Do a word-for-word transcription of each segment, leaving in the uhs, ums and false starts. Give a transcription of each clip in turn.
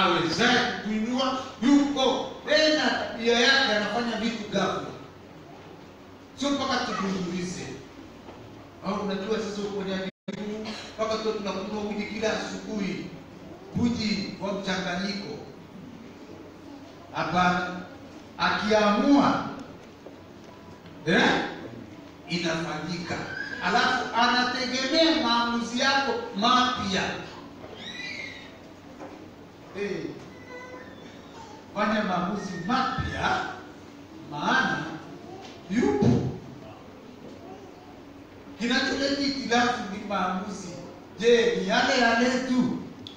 awezaye kuinua yuko. Tena tabia yake anafanya vitu ghafla, sio mpaka tugundulize. Au unajua sasa uko ndani mpaka tu tunakunywa uji kila asubuhi, uji wa mchanganyiko. Hapana, akiamua eh inafanyika. Alafu anategemea maamuzi yako mapya. Eh, fanya maamuzi mapya, maana yupo. Kinacholeta itilafu ni maamuzi. Je, ni yale yale tu?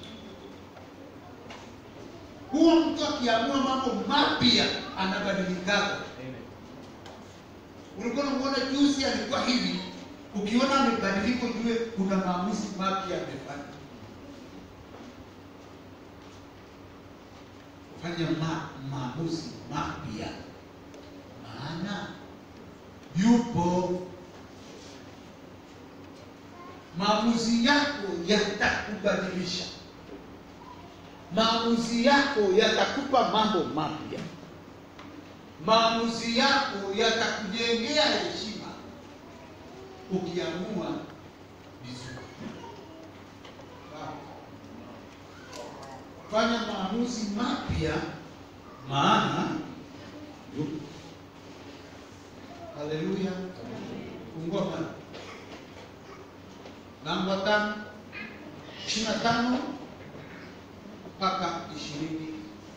Huo mtu akiamua mambo mapya anabadilika. Ulikuwa unaona juzi alikuwa hivi, ukiona amebadilika jue kuna maamuzi mapya amefanya. Fanya ma, maamuzi mapya, maana yupo. Maamuzi yako yatakubadilisha. Maamuzi yako yatakupa mambo mapya. Maamuzi yako yatakujengea heshima ukiamua vizuri. Fanya maamuzi mapya, maana yupo. Haleluya. Fungua mlango. Mlango wa tano, ishirini na tano mpaka ishirini.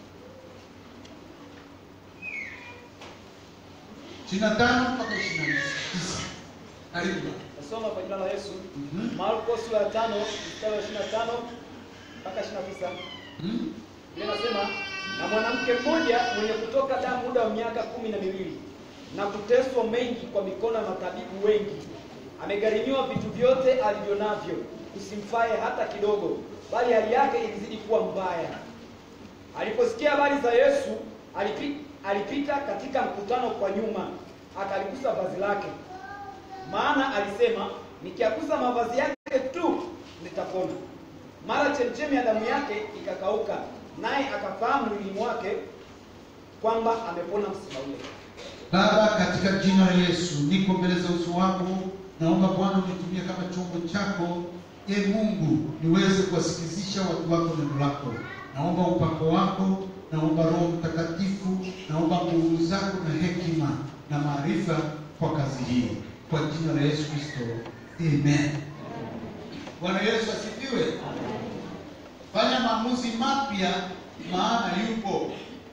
ishirini na tano mpaka ishirini na tisa. Karibu. Nasoma kwa jina la Yesu. Mhm. Marko sura ya tano mstari wa ishirini na tano mpaka ishirini na tisa. Mhm. Inasema, na mwanamke mmoja mwenye kutoka damu muda wa miaka kumi na miwili na kuteswa mengi kwa mikono ya matabibu wengi, amegharimiwa vitu vyote alivyonavyo, kusimfae hata kidogo, bali hali yake ilizidi kuwa mbaya. Aliposikia habari za Yesu, alipita, alipita katika mkutano kwa nyuma, akaligusa vazi lake. Maana alisema, nikiagusa mavazi yake tu nitapona. Mara chemchemi ya damu yake ikakauka, naye akafahamu mwilini mwake kwamba amepona msiba ule. Baba, katika jina la Yesu, niko mbele za uso wako. Naomba Bwana unitumie kama chombo chako. E Mungu, niweze kuwasikizisha watu wako neno lako. Naomba upako wako, naomba Roho Mtakatifu, naomba nguvu zako na hekima na maarifa kwa kazi hii. Kwa jina la Yesu Kristo. Amen. Bwana Yesu asifiwe. Fanya maamuzi mapya, maana yupo.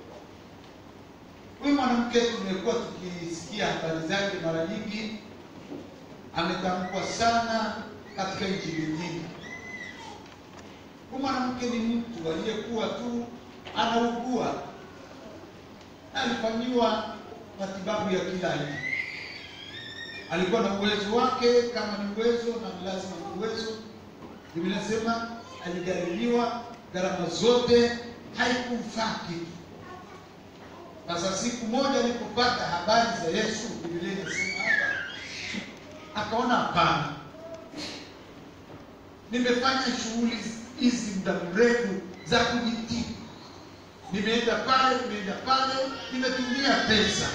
Huyu mwanamke tumekuwa tukisikia habari zake mara nyingi, ametamkwa sana katika injili nyingi. Huyu mwanamke ni mtu aliyekuwa tu anaugua, alifanyiwa matibabu ya kila aina. Alikuwa na uwezo wake, kama ni uwezo na lazima ni uwezo. Biblia inasema aligharimiwa gharama zote, haikumfaa kitu. Sasa siku moja alipopata habari za Yesu, Biblia inasema hapa, akaona hapana, nimefanya shughuli hizi muda mrefu za kujitibu. Nimeenda pale, nimeenda pale, nimetumia pesa,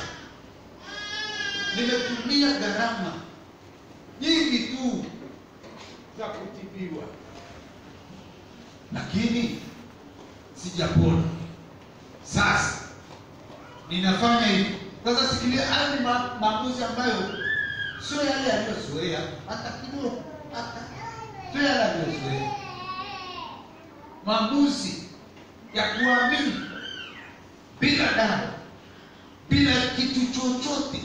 nimetumia gharama nyingi tu za kutibiwa, lakini sijapona. Sasa ninafanya hivi. Sasa sikilia, haya ni ma maamuzi ambayo sio yale aliyozoea hata kidogo, hata sio yale aliyozoea. Maamuzi ya kuamini bila dawa, bila kitu chochote,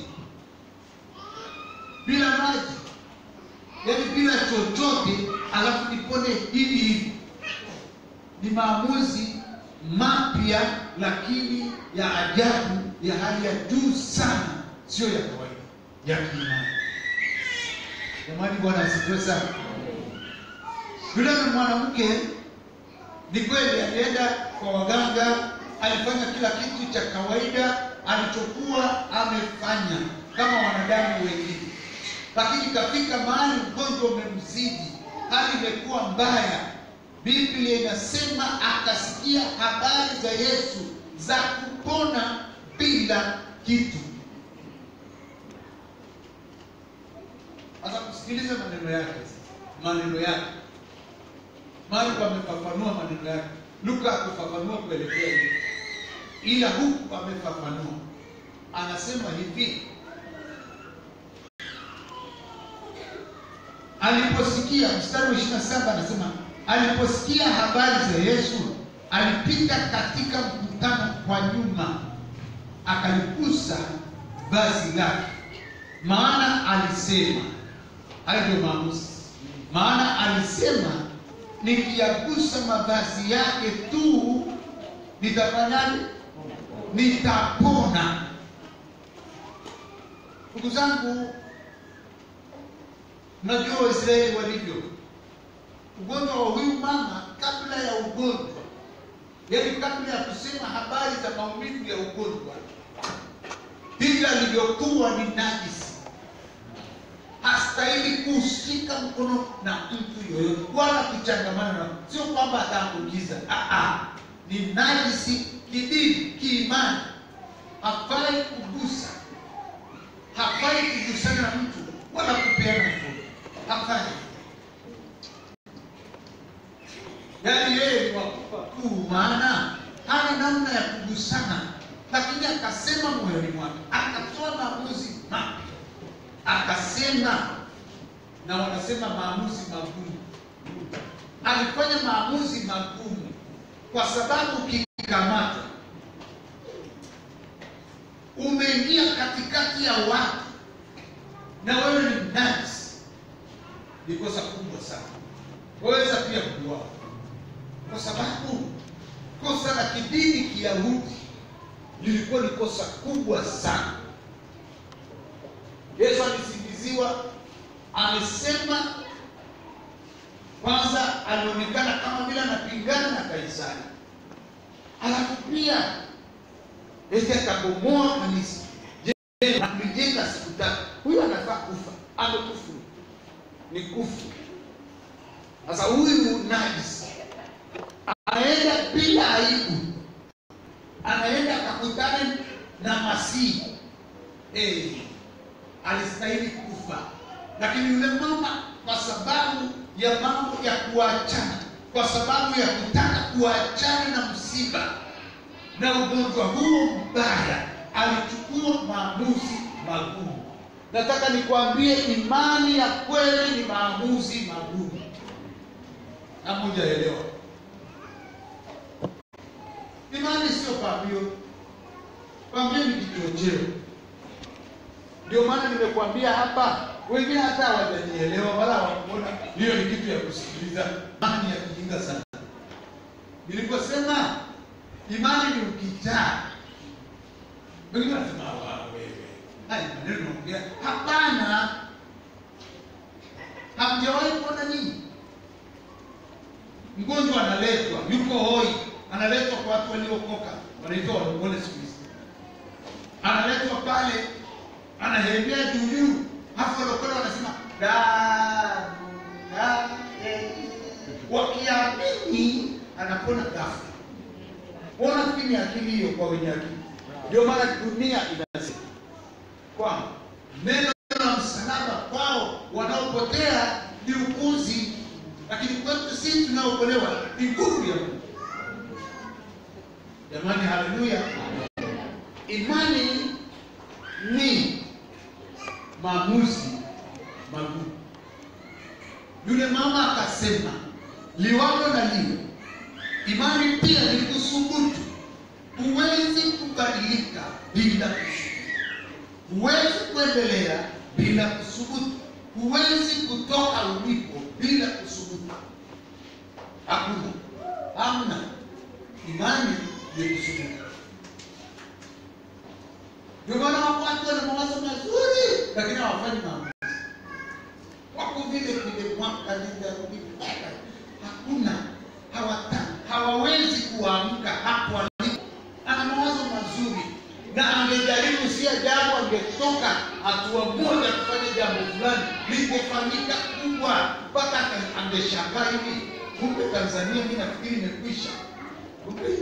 bila maji, yaani bila chochote, alafu nipone hivi hivi. Ni maamuzi mapya, lakini ya ajabu, ya hali ya juu sana, sio ya kawaida, ya kiimani. Jamani, Bwana asifiwe sana. Yule mwanamke ni kweli alienda kwa waganga, alifanya kila kitu cha kawaida alichokuwa amefanya kama wanadamu wengine, lakini kafika mahali ugonjwa umemzidi, hali imekuwa mbaya. Biblia inasema akasikia habari za Yesu za kupona bila kitu. Sasa kusikiliza maneno yake, maneno yake. Marko amefafanua maneno yake. Luka akufafanua kuelekea hivi. Ila huku amefafanua. Anasema hivi. Aliposikia, mstari wa ishirini na saba anasema, aliposikia habari za Yesu, alipita katika mkutano kwa nyuma, akaligusa vazi lake. Maana alisema, hayo ndio maamuzi. Maana alisema, nikiyagusa mavazi yake tu nitafanyaje? Nitapona. Ndugu zangu, najua Waisraeli walivyo. Ugonjwa wa huyu mama kabla ya ugonjwa, yaani kabla ya kusema habari za maumivu ya ugonjwa, hivi alivyokuwa ni najisi. Hastahili kushika mkono na mtu yoyote wala kuchangamana na, sio kwamba ataambukiza. Ah ah, ni najisi kidini, kiimani. Hafai kugusa, hafai kugusana na mtu wala kupeana mkono, hafai. Yaani yeye ni wakufa tu, maana hana namna ya kugusana. Lakini akasema moyoni mwake, akatoa maamuzi mapya. Akasema, na wanasema maamuzi magumu. Alifanya maamuzi magumu kwa sababu kikamata, umeingia katikati ya watu na wewe ni najisi, ni kosa kubwa sana. Waweza pia kuuawa, kwa sababu kosa la kidini Kiyahudi lilikuwa ni kosa kubwa sana. Yesu alisingiziwa, amesema kwanza alionekana kama vile anapingana na Kaisari. Alafu pia eti akabomoa kanisa. Je, anajenga siku tatu. Huyu anafaa kufa. Amekufa. Ni kufu. Sasa huyu najisi anaenda bila aibu. Anaenda akakutana na Masihi. Eh, alistahili kufa. Lakini yule mama kwa sababu ya mambo ya kuachana, kwa sababu ya kutaka kuachana na msiba na ugonjwa huo mbaya, alichukua maamuzi magumu. Nataka nikwambie, imani ya kweli ni maamuzi magumu. Na moja elewa, imani sio pambio. Pambio ni kichocheo. Ndio maana nimekuambia hapa, wengine hata hawajanielewa wala hawakuona hiyo ni kitu ya kusikiliza. Imani ya kijinga sana. Niliposema imani ni ukichaa, wengine wanasema wewe, hai maneno naongea. Hapana, hamjawahi kuona nini? Mgonjwa analetwa, yuko hoi, analetwa kwa watu waliokoka, wanaitwa wanamuone siku hizi. Analetwa pale, anahembea juu juu, hapo walokole wanasema damu yake, wakiamini anapona ghafla. Wana fikiri akili hiyo kwa wenye akili. Ndio maana dunia inasema kwa neno la msalaba kwao wanaopotea ni upuzi, lakini kwetu sisi tunaokolewa ni nguvu ya Mungu. Jamani, haleluya. Imani ni maamuzi magumu. Yule mama akasema liwalo na liwe. Imani pia ni kusubutu. Huwezi kubadilika bila kusubutu. Huwezi kuendelea bila kusubutu. Huwezi kutoka ulipo bila kusubutu. Hakuna. Hamna. Imani ni kusubutu. Ndio maana watu wana mawazo mazuri lakini hawafanyi maamuzi. Wako vile vile mwaka nenda rudi. Hakuna. Hawata, hawawezi kuamka hapo alipo. Ana mawazo mazuri na angejaribu, si ajabu angetoka hatua moja kufanya jambo fulani lipofanyika kubwa mpaka angeshangaa hivi, Kumbe Tanzania mimi nafikiri imekwisha. Kumbe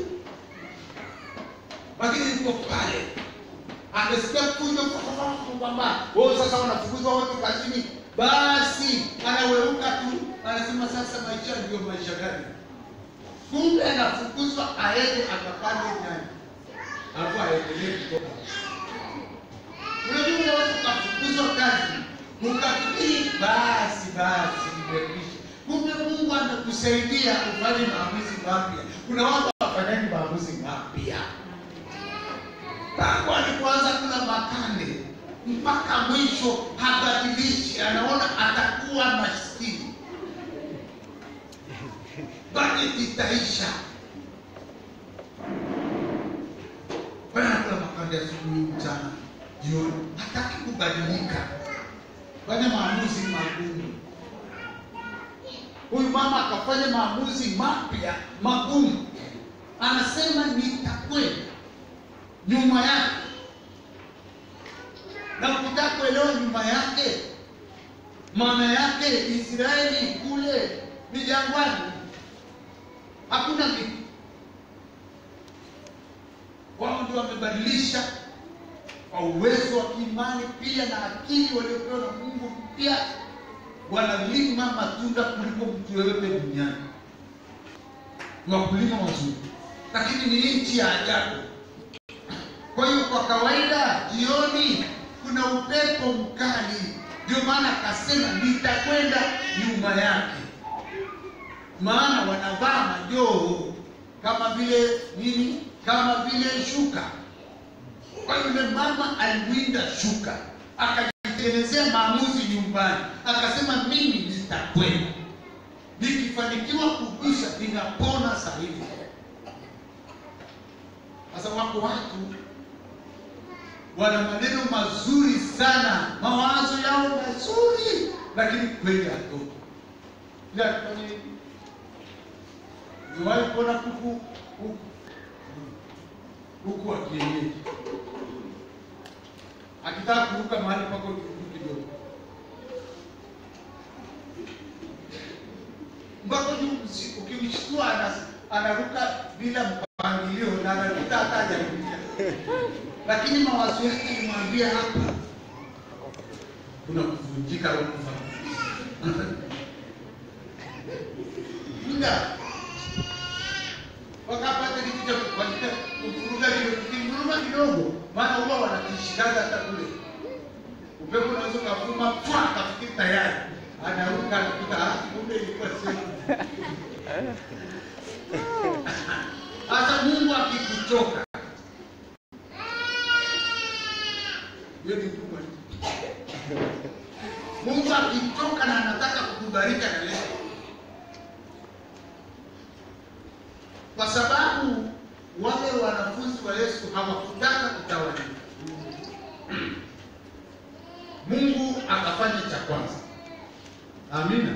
lakini yuko pale amesikia kuja kwamba wao sasa wanafukuzwa watu kazini, basi anaweuka tu anasema sasa maisha ndio maisha gani? Kumbe anafukuzwa aende akapande nyanya hapo aendelee kutoka. Unajua unaweza kufukuzwa kazi ukafikiri basi basi imekwisha. Kumbe Mungu anakusaidia ufanye maamuzi mapya. Kuna watu wafanyani maamuzi mapya tangu alipoanza kula makande mpaka mwisho habadilishi, anaona atakuwa maskini, bajeti itaisha. Bwana kula makande asubuhi, mchana, jioni, hataki kubadilika, fanya maamuzi magumu. Huyu mama akafanya maamuzi mapya magumu, anasema nitakwenda nyuma yake. Na ukitaka kuelewa nyuma yake, maana yake Israeli kule ni jangwani, hakuna kitu. Wao ndio wamebadilisha kwa uwezo wa kiimani pia na akili waliopewa na Mungu, pia wanalima matunda kuliko mtu yoyote duniani. Wakulima wazuri, lakini ni nchi ya ajabu. Kwa hiyo kwa kawaida jioni kuna upepo mkali, ndio maana akasema nitakwenda nyuma yake. Maana wanavaa majoho kama vile nini, kama vile shuka. Kwa hiyo yule mama aliwinda shuka, akajitengenezea maamuzi nyumbani, akasema mimi nitakwenda, nikifanikiwa kugusa ninapona sasa hivi. Sasa wako watu wana maneno mazuri sana, mawazo yao mazuri, lakini kweli hatoki. Ila kwenye niwahi kuona kuku huku huku wa kienyeji akitaka kuruka mahali pako kidogo, mpaka ukimshtua anaruka bila mpangilio na anaruka hata hajarudia. Lakini mawazo yake nimwambia hapa kuna kuvunjika au kufa. Muda wakapata kitu cha kufanyika kuvuruga kidogo kidogo, maana huwa wanakishikaga hata kule. Upepo unaweza kuvuma pwa kafikiri tayari anaruka anapita, ah kumbe ilikuwa sema. Hata Mungu akikuchoka yeye kubwa. Mungu akitoka na anataka kukubariki na leo, kwa sababu wale wanafunzi wa Yesu hawakutaka kutawanyika. Mungu akafanya cha kwanza. Amina.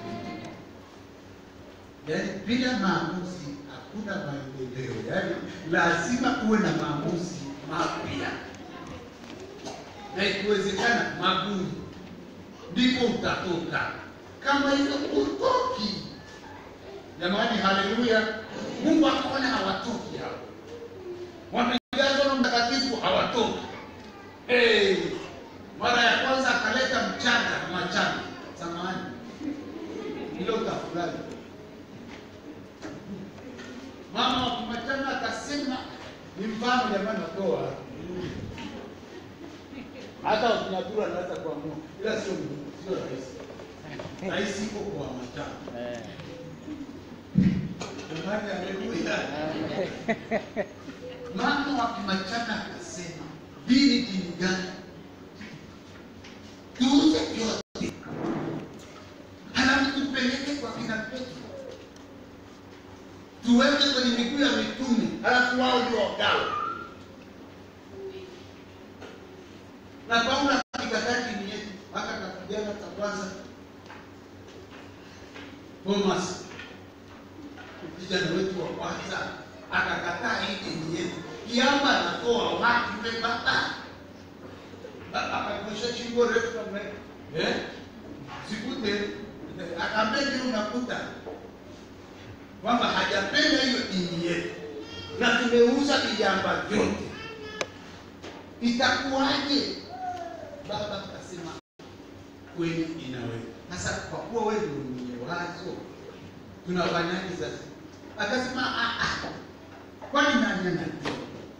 Yaani bila maamuzi hakuna maendeleo. Yaani lazima uwe na maamuzi mapya, na ikiwezekana magumu, ndipo utatoka. Kama hivyo utoki, jamani, haleluya. Mungu akaona hawatoki hao, wamejazwa na Mtakatifu hawatoki. Eh, mara ya kwanza akaleta mchanga machanga, samahani, hilo tafulani. Mama wa machanga akasema ni mfano jamani, natoa hata unatura naweza kuamua, ila sio sio rahisi. Rahisi iko kwa machanga. Eh. Jamani, haleluya. Mama wa machanga akasema, dini dini gani? Tuuze vyote, halafu tupeleke kwa kina Petro, tuweke kwenye miguu ya mitume, halafu wao ndio wagawe. Na Paulo akikataa dini yetu, akakapigana kwa kwanza. Thomas, kijana wetu wa kwanza, akakataa hii dini yetu. Kiamba anatoa watu yule baba. Akakosha shingo refu kama eh? Sikute, akaambia ndio unakuta. kwamba hajapenda hiyo dini yetu na tumeuza vijamba vyote, itakuwaje? Baba akasema kweli inaweza. Sasa kwa kuwa wewe ndio mwenye wazo, tunafanyaje sasa? Akasema ah ah, kwani nani anajua?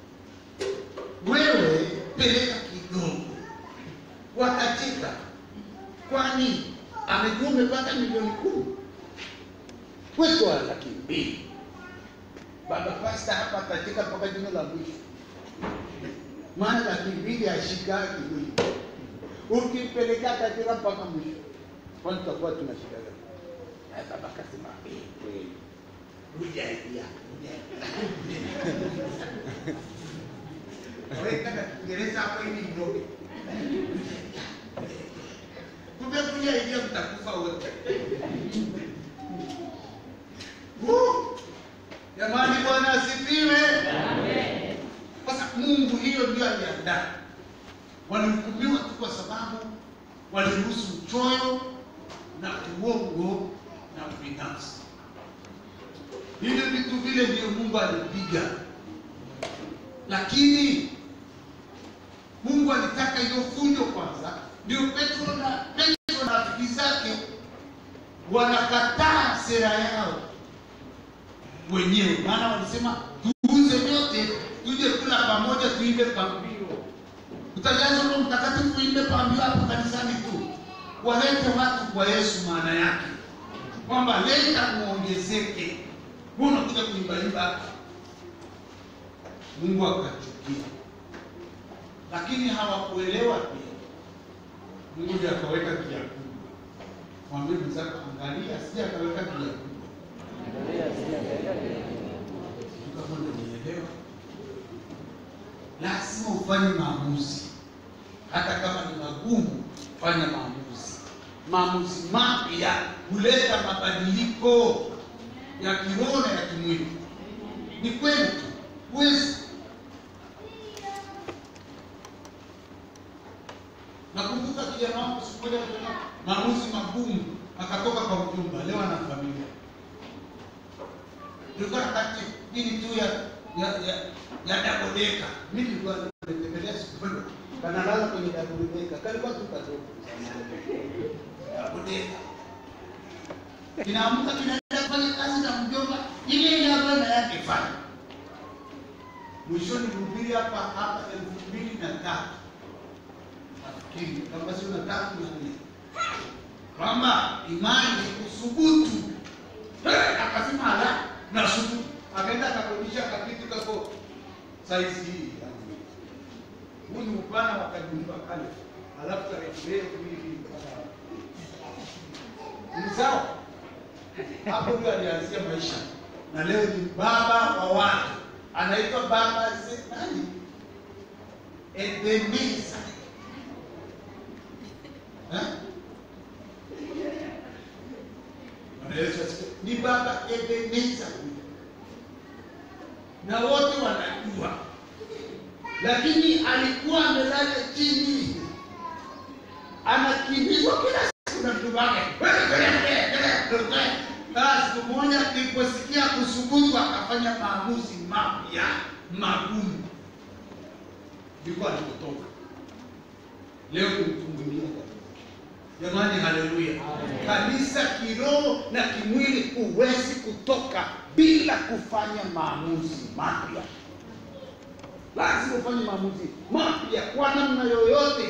Wewe peleka kidogo. Wakacheka, kwani amejua umepata milioni kumi, wewe toa laki mbili. Baba pasta hapa akacheka mpaka jina la mwisho, maana laki mbili ashika kidogo. Ukipeleka katika mpaka mwisho, kwani tutakuwa tunashika gani? Na baba akasema eh, kweli hujaidia hujaidia. Wewe kama Kiingereza hapo hivi ndogo. Kumbe kuja idea mtakufa wote. Woo! Jamani, Bwana asifiwe. Amen. Sasa Mungu hiyo ndio aliandaa. Walihukumiwa tu kwa sababu waliruhusu uchoyo na uongo na ubinafsi. Hivyo vitu vile ndio Mungu alipiga. Lakini Mungu alitaka hiyo fujo kwanza, ndio Petro na Petro na rafiki zake wanakataa sera yao wenyewe. Maana walisema tuuze vyote tuje kula pamoja, tuimbe pambio. Utajaza Roho Mtakatifu uimbe pambio hapo kanisani tu. Walete watu kwa Yesu, maana yake kwamba leta muongezeke. Mbona kuja kuimba? Mungu akachukia. Lakini hawakuelewa pia. Mungu ndiye akaweka kia kubwa. Mwambie mzako, angalia sija akaweka kia kubwa. Angalia sija akaweka kia kubwa. Kama unielewa, lazima ufanye maamuzi. Hata kama ni magumu, fanya maamuzi. Maamuzi mapya huleta mabadiliko ya kiroho na ya kimwili. Ni kweli tu. Huwezi. Nakumbuka kijana wangu siku moja alifanya maamuzi magumu, akatoka kwa mjumba, leo ana familia. Nilikuwa nakati dini tu ya ya ya, ya dabodeka. Mimi nilikuwa nimetembelea siku moja, kanalala kwenye dabodeka. Kalikuwa tu katoka. Dabodeka. Kinaamka kinaenda kufanya kazi na mjomba, ile ile ambayo yake fanya. Mwishoni mhubiri hapa hapa elfu mbili na tatu. Nafikiri kama sio na tatu na nne. Kwamba imani ni kusubutu. Akasema ala na subutu. Akaenda akakodisha kakitu kako size hii. Huu ni upana wa kajumba kale. Alafu karejelea hivi mpaka. Ni sawa? Hapo ndio alianzia maisha. Na leo ni baba wa watu. Anaitwa baba Zetani Ebeneza. Eh? Ni baba Ebeneza. Na wote wanajua. Lakini alikuwa amelala chini. Anakimbizwa kila siku na mtu wake. Siku moja aliposikia kusubutu akafanya maamuzi mapya magumu. Ndiko alipotoka. Leo ni mtu mwingine. Jamani, haleluya. Kanisa kiroho na kimwili huwezi kutoka bila kufanya maamuzi mapya. Lazima ufanye maamuzi mapya kwa namna yoyote.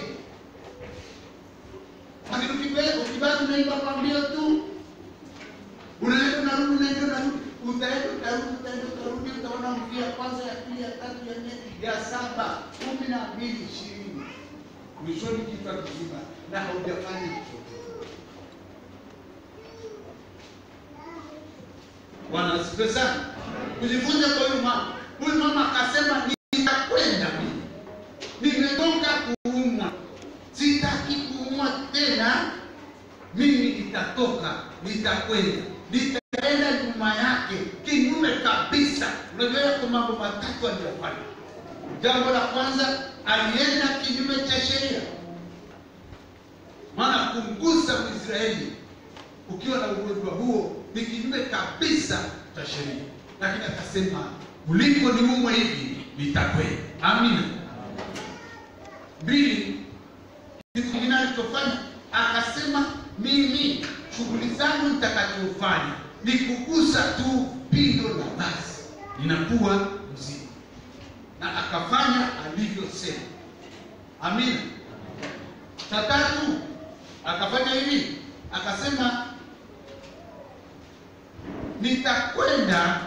Lakini ukibaki ukibaki unaimba pambio tu, unaenda unarudi unaenda unarudi, utaenda utarudi utaenda utarudi, utaona mvia kwanza ya pili ya tatu ya nne ya saba kumi na mbili ishirini, mwishoni kichwa kizima na haujafanya chochote. Bwana asifiwe sana. Kujifunza kwa huyu mama, huyu mama akasema nitakwenda mimi, nimetoka kuumwa, sitaki kuumwa tena, mimi nitatoka, nitakwenda, nitaenda nyuma yake kinyume kabisa. Unajua kwa mambo matatu aliyofanya. Jambo la kwanza, alienda kinyume cha sheria. Maana kumgusa Mwisraeli ukiwa na ugonjwa huo ni kinyume kabisa cha sheria, lakini akasema kuliko niumwe hivi nitakwenda. Amina. Mbili, kitu kingine alichofanya akasema, mimi shughuli zangu nitakachofanya ni kugusa tu pindo la vazi ninakuwa mzima, na akafanya alivyosema. Amina. Cha tatu akafanya hivi, akasema nitakwenda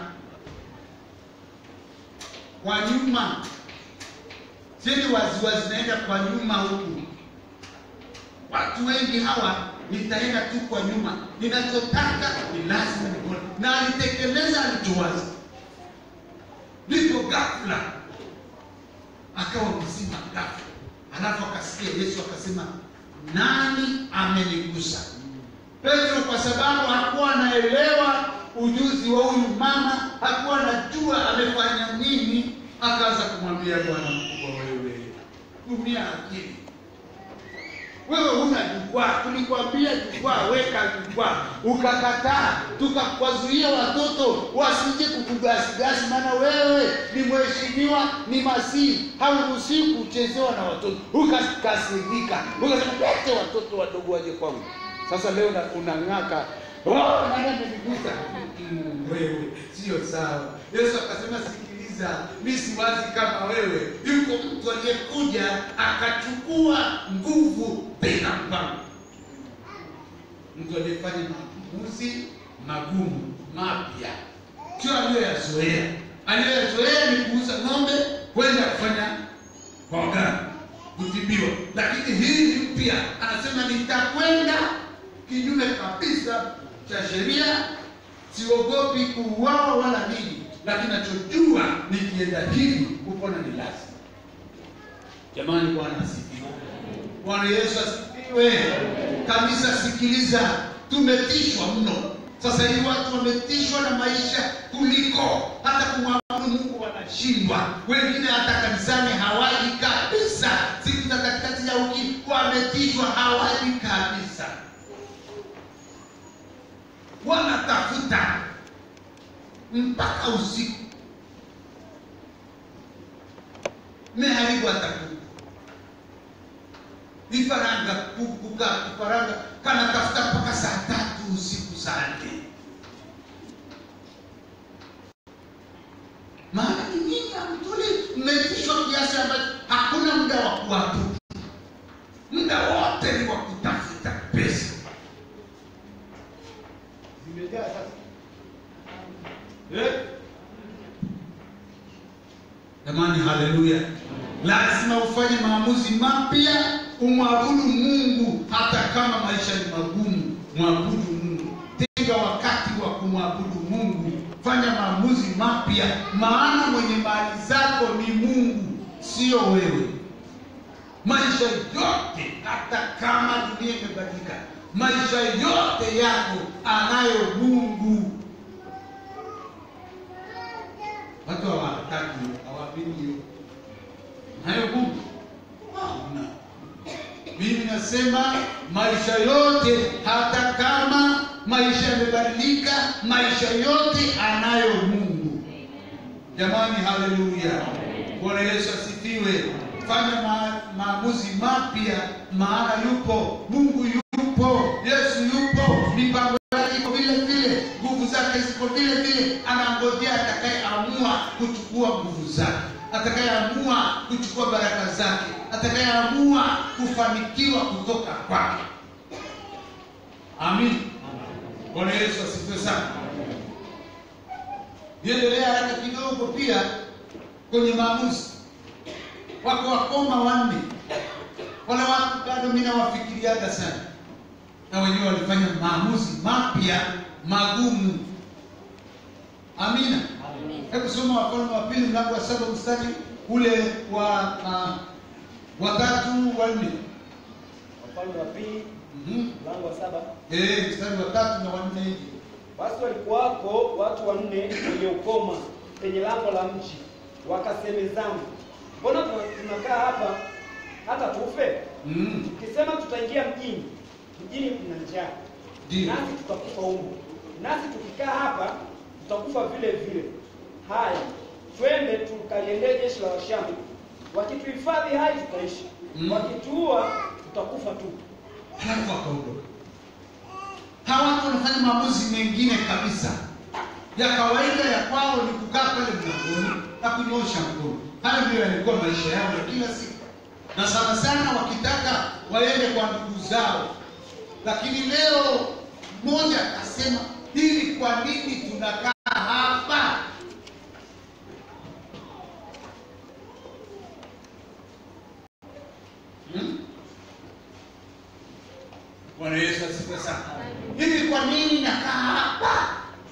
kwa nyuma. Sisi waziwazi naenda kwa nyuma huku. Watu wengi hawa nitaenda tu kwa nyuma. Ninachotaka ni lazima nikone. Na alitekeleza alichowaza. Ndipo ghafla akawa mzima ghafla. Alafu akasikia Yesu akasema, nani amenigusa? Petro kwa sababu hakuwa anaelewa ujuzi wa huyu mama, hakuwa anajua amefanya nini, akaanza kumwambia, Bwana mkubwa, wewe tumia akili. Wewe huna jukwaa, tulikwambia jukwaa, weka jukwaa, ukakataa. Tukakwazuia watoto wasije kukugasigasi, maana wewe ni mheshimiwa, ni masihi, hauruhusiwi kuchezewa na watoto. Ukakasirika, ukasema lete watoto wadogo waje kwangu. Sasa leo unang'aka, oh, nani amenigusa? Mm, wewe sio sawa. Yesu akasema, sikiliza, mimi si wazi kama wewe. Yuko mtu aliyekuja akachukua nguvu bila mpango, mtu aliyefanya maamuzi magumu mapya, sio aliyoyazoea. Aliyoyazoea ni kuuza ng'ombe kwenda kufanya kwa waganga, kutibiwa. Lakini hii mpya anasema, nitakwenda kinyume kabisa cha sheria, siogopi kuuawa wala nini, lakini nachojua nikienda hivi kupona ni lazima. Jamani, Bwana asifiwe. Bwana Yesu asifiwe. Kanisa, sikiliza, tumetishwa mno. Sasa hivi watu wametishwa na maisha kuliko hata kumwabudu Mungu wanashindwa. Wengine hata kanisani hawaji kabisa. Siku za katikati ya wiki wametishwa, hawaji kabisa. Wanatafuta mpaka usiku. Meharibu atakuku. Vifaranga kukuka, vifaranga kana tafuta mpaka saa tatu usiku, saa nne. Maana nyinyi hamtuli, mmetishwa kiasi ambacho hakuna muda wa kuabudu. Muda wote ni wa kutafuta pesa. Zimejaa sasa. Eh? Jamani, haleluya. Lazima ufanye maamuzi mapya, umwabudu Mungu hata kama maisha ni magumu. Mwabudu Mungu. Tenga wakati wa kumwabudu Mungu. Fanya maamuzi mapya, maana mwenye mali zako ni Mungu, sio wewe. Maisha yote, hata kama dunia imebadilika, maisha yote yako anayo Mungu. Watu hawataki, hawapingi hayo Mungu. Hauna. Mimi nasema maisha yote, hata kama maisha yamebadilika, maisha yote anayo Mungu. Jamani, haleluya. Bwana Yesu asifiwe. Fanya ma maamuzi mapya, maana yupo Mungu, yupo Yesu, yupo mipango yake iko vile vile, nguvu zake ziko vile vile. Anangojea atakayeamua kuchukua nguvu zake, atakayeamua kuchukua baraka zake, atakayeamua kufanikiwa kutoka kwake. Amin. Bwana Yesu asifiwe sana. Niendelea haraka kidogo pia kwenye maamuzi. Wako wakoma wanne. Wala watu bado mimi nawafikiriaga sana. Na wenyewe walifanya maamuzi mapya magumu. Amina. Amen. Hebu soma Wafalme wa pili mlango wa saba mstari ule wa uh, wa tatu wa nne. Wafalme wa pili Mhm. mlango wa saba. Eh, mstari wa tatu na wa nne hivi. Basi walikuwako watu wanne wenye ukoma penye lango la mji, wakasemezana, mbona tunakaa hapa hata tufe? Mhm. Tukisema tutaingia mjini, mjini kuna njaa, Ndio. nasi tutakufa humo. Nasi tukikaa hapa tutakufa vile vile. Haya, twende tukaliendee jeshi la Washamu. Wakituhifadhi hai tutaishi, mm. wakituua tutakufa tu. Halafu akaondoka. Hawa watu wanafanya maamuzi mengine kabisa ya kawaida ya kwao, ni kukaa pale mlangoni na kunyoosha mkono. Hayo ndio yalikuwa maisha yao ya kila siku, na sana sana wakitaka waende kwa ndugu zao. Lakini leo mmoja akasema, hivi kwa nini tunakaa hapa? Hmm? Bwana Yesu asifiwe sana. Hivi kwa nini nakaa hapa?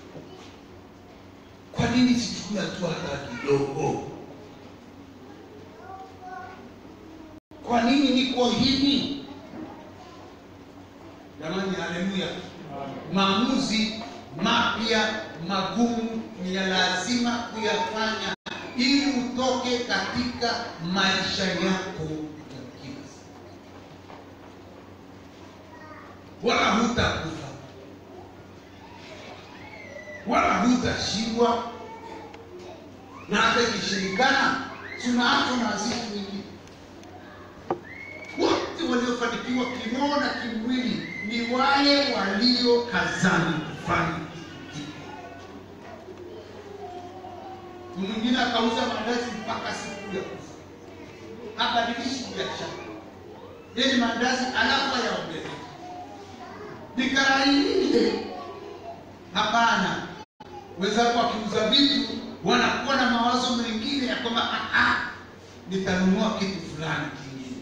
Kwa nini sichukue hatua hata kidogo? Kwa nini niko hivi? Jamani, haleluya. Maamuzi mapya magumu ni ya lazima kuyafanya ili utoke katika maisha yako ya kila siku. Wala hutakufa, wala hutashindwa, na hata ikishirikana tunaachwa na azizi nyingine. Wote waliofanikiwa kiroho na kimwili ni wale waliokazana kufanya kitu. Mwingine akauza mandazi mpaka siku ya kufa, habadilishi biashara, yeye mandazi alafu yaongeze nikaraile. Hapana, wenzako wakiuza vitu wanakuwa na mawazo mengine ya kwamba ah ah, nitanunua kitu fulani kingine.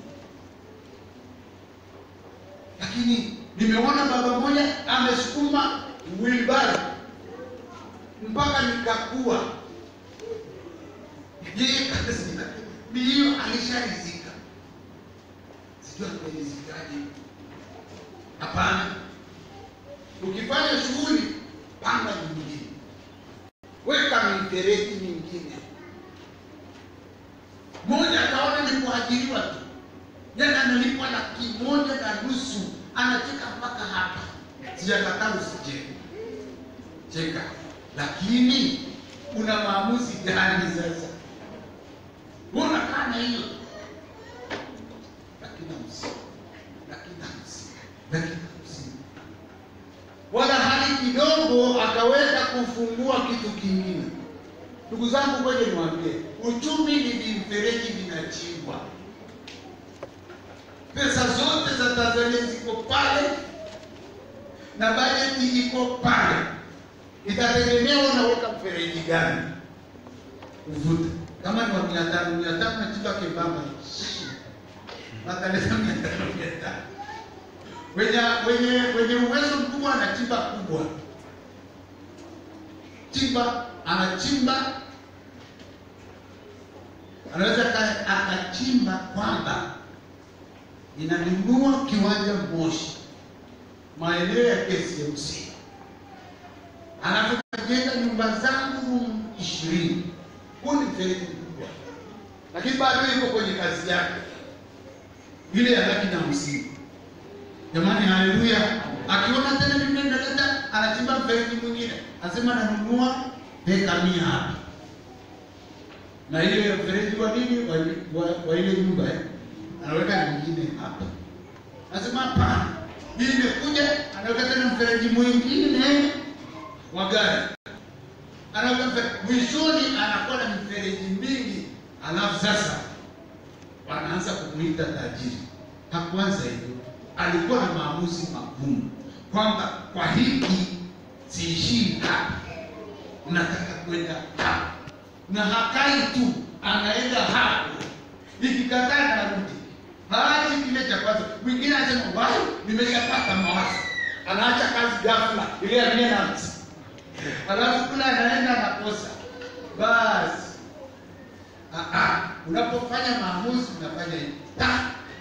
Lakini nimeona baba mmoja amesukuma wheelbarrow mpaka nikakuwa, yeye kazi ni hiyo, alisharizika. Sijui amerizikaje. Hapana, ukifanya shughuli panga nyingine, weka mifereji mingine. Mmoja akaona ni kuajiriwa tu, yeye analipwa laki moja na nusu, anacheka mpaka hapa. Sijakataa usijeke, cheka, lakini una maamuzi gani sasa? Unakaa na hiyo lakini msi lakini msi lakini msi wala hali kidogo akaweza kufungua kitu kingine. Ndugu zangu, ngoja niwaambie, uchumi ni vifereji vinachimbwa. Pesa zote za Tanzania ziko pale na bajeti iko pale. Itategemea unaweka mfereji gani uvuta. Kama ni wa mia tano mia tano na chika kembamba, makanisa mia tano mia tano. Wenye wenye wenye uwezo mkubwa anachimba kubwa. Chimba anachimba, anaweza akachimba kwamba inanunua kiwanja Moshi, maeneo ya K C M C, anajenga nyumba zangu ishirini. Huo ni mfereji mkubwa, lakini bado yuko kwenye kazi yake ile ya laki na hamsini. Jamani, haleluya. Akiona tena nimeendaleta, anachimba mfereji mwingine, anasema nanunua heka mia hapa, na ile mfereji wa nini wa, wa, wa ile nyumba eh, anaweka nyingine hapa. Anasema hapana, hii imekuja, anaweka tena mfereji mwingine wa gari, anaweka mwishoni, anakuwa na mifereji mingi. Alafu sasa wanaanza kumuita tajiri. Hakuanza hivyo, alikuwa na maamuzi magumu kwamba kwa hiki siishii hapa, unataka kwenda hapa, na hakai tu, anaenda hapo. Ikikataa narudi, haachi kile cha kwanza. Mwingine anasema wai, nimeshapata mawazo, anaacha kazi ghafla ile ya mia na hamsini, alafu kula anaenda anakosa. Basi ah ah, unapofanya maamuzi unafanya hivi ta,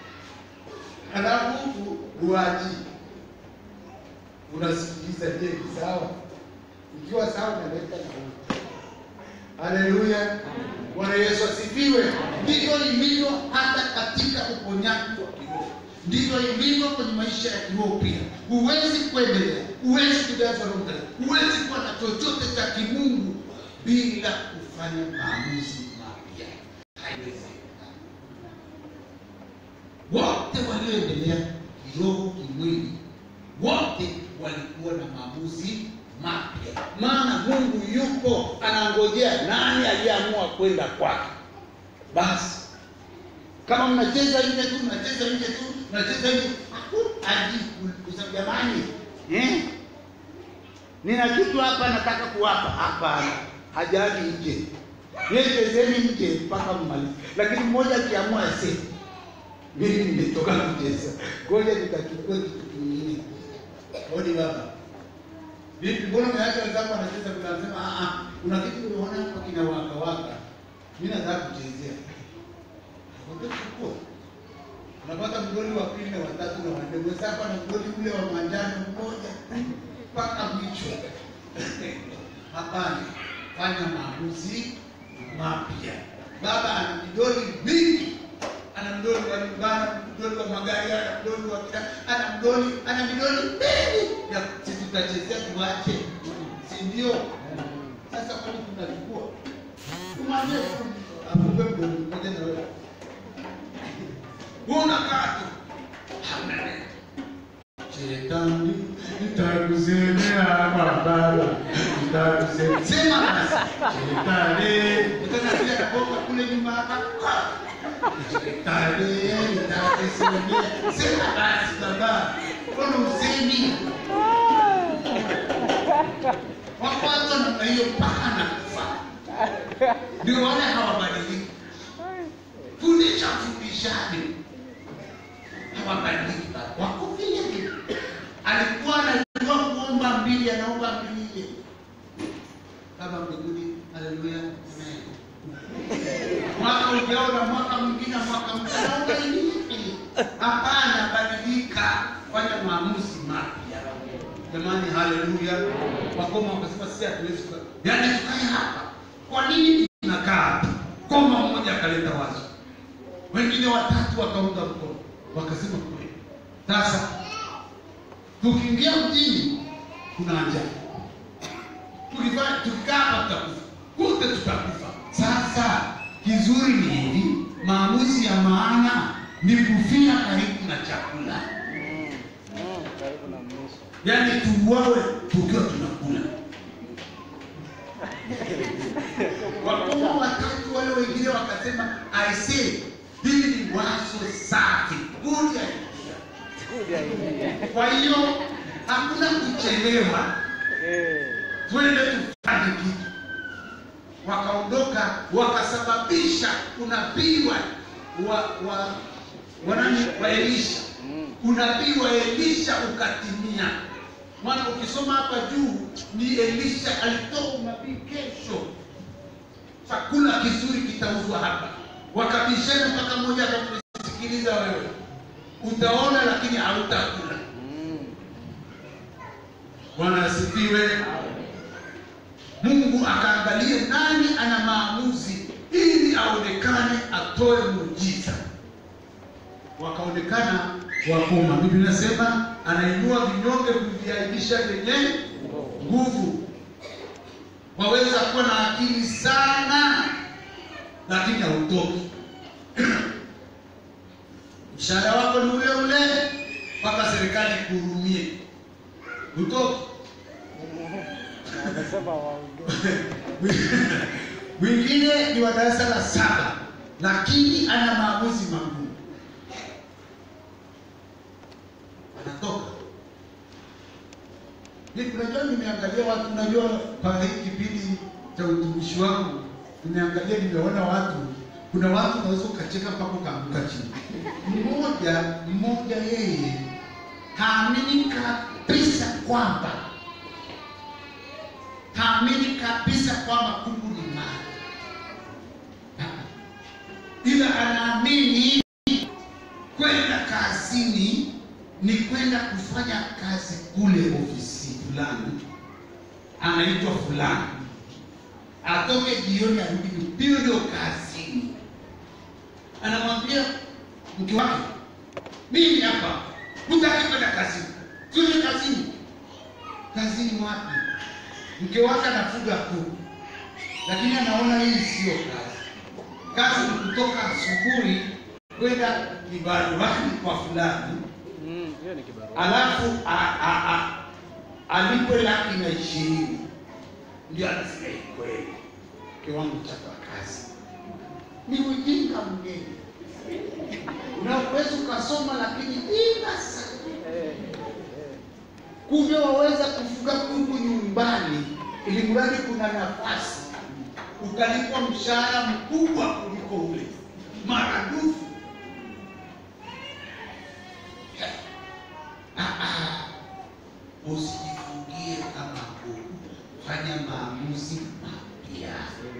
alafu uaji unasikiliza, je, ni sawa? Ikiwa sawa unaleta na. Haleluya, Bwana Yesu asifiwe. Ndivyo ilivyo hata katika uponyaji wa kiroho. Ndivyo ilivyo kwenye maisha ya kiroho pia. Huwezi kuendelea, huwezi kujazwa Roho Mtakatifu, huwezi kuwa na chochote cha kimungu bila kufanya maamuzi mapya. Haiwezekani. Wote walioendelea kiroho, kimwili, wote walikuwa na maamuzi mapya. Maana Mungu yupo anangojea nani aliyeamua kwenda kwake. Basi kama mnacheza nje tu, mnacheza nje tu, mnacheza nje, aji jamani, eh? Nina kitu hapa nataka kuwapa. Hapana, hajaji nje. Yeye chezeni nje mpaka mmalize. Lakini mmoja akiamua aseme, mimi nimetoka kucheza, ngoja nikachukue kitu kingine. Odi baba. Vipi mbona mmeacha wenzangu wanacheza bila kusema ah ah, kuna kitu unaona hapa kina waka waka. Mimi nataka kuchezea. Unachukua. Unapata mdoli wa pili na watatu na wanne. Mwenzako na mdoli ule wa manjano mmoja mpaka mwisho. Hapana. Fanya maamuzi mapya. Baba ana midoli mingi. Ana mdoli wa nyumbani, mdoli wa magari, ana mdoli wa kila, ana mdoli, ana midoli mingi. Ya sisi tutachezea tuache. Si ndio? Sasa kwa nini tunachukua? Tumwambie afungue mdoli mmoja na wewe. Una katu. Hamna neno. Shetani nitakusemea baba. Nitakusemea. Sema basi. Shetani nitakusemea naboka kule nyuma hapa. Shetani nitakusemea. Sema basi baba. Mbona usemi? Wako watu namna hiyo mpaka nakufa. Ndio wale hawabadiliki. Fundisha fundishani. Hawabadiliki. Wako vile vile. Alikuwa anajua kuomba mbili, anaomba mbili. Baba mbinguni, haleluya, amen. Mwaka ujao na mwaka mwingine, mwaka mwingine anaomba mbili. Hapana, badilika, fanya maamuzi mapya. Jamani, haleluya. Wakoma wakasema sisi hatuwezi kwa. Yaani tukae hapa. Kwa nini tunakaa hapa? Koma mmoja akaleta wazo. Wengine watatu wakaunga mkono. Wakasema kweli. Sasa tukiingia mjini kuna njaa. Tukifanya tukikaa hapa tutakufa. Wote tutakufa. Sasa kizuri ni hivi, maamuzi ya maana ni kufia karibu na chakula. Karibu na mwisho. Yaani tuuawe tukiwa tunakula. Wakoma watatu wale wengine wakasema I say hili ni wazo safi. Good idea. Good idea. Kwa hiyo hakuna kuchelewa. Eh. Twende tufanye kitu. Wakaondoka wakasababisha unabii wa wa wanani wa Elisha. Unabii wa Elisha ukatimia. Maana ukisoma hapa juu ni Elisha alitoa unabii kesho. Chakula kizuri kitauzwa hapa. Wakabishana mpaka mmoja akakusikiliza wewe. Utaona lakini hautakula. Bwana asifiwe. Mungu akaangalia nani ana maamuzi ili aonekane atoe muujiza. Wakaonekana wakoma. Biblia inasema anainua vinyonge kuviaibisha wenye nguvu. Waweza kuwa na akili sana lakini hautoki. Mshahara wako ni ule ule mpaka serikali kuhurumie. Utoki. Anasema waongee. Wengine ni wa darasa la saba lakini ana maamuzi magumu. Anatoka. Nikunajua nimeangalia watu, unajua kwa hii kipindi cha utumishi wangu nimeangalia, nimeona watu, kuna watu wanaweza kacheka mpaka kaanguka chini. Mmoja mmoja yeye haamini kabisa kwamba haamini kabisa kwamba Mungu ni mali. Ila anaamini kwenda kazini ni kwenda kufanya kazi kule ofisi fulani. Anaitwa fulani. Atoke jioni arudi ndio kazini. Anamwambia mke wake, Mimi hapa hutaki kwenda kazini. Tuje kazini. Kazini wapi? Mke wake anafuga kuku. Lakini anaona hii sio kazi. Kazi ni kutoka asubuhi kwenda kibaruani kwa fulani. Mm, hiyo ni kibarua. Alafu a a a alipwe laki na ishirini. Ndio anasema kweli. Kiwango cha kazi. Ni ujinga mgeni. Unaweza ukasoma lakini ina sana. Kumbe waweza kufuga kuku nyumbani ili mradi kuna nafasi. Ukalipwa mshahara mkubwa kuliko ule. Maradufu. Ah ah. Usijifungie kama kuku. Fanya maamuzi mapya.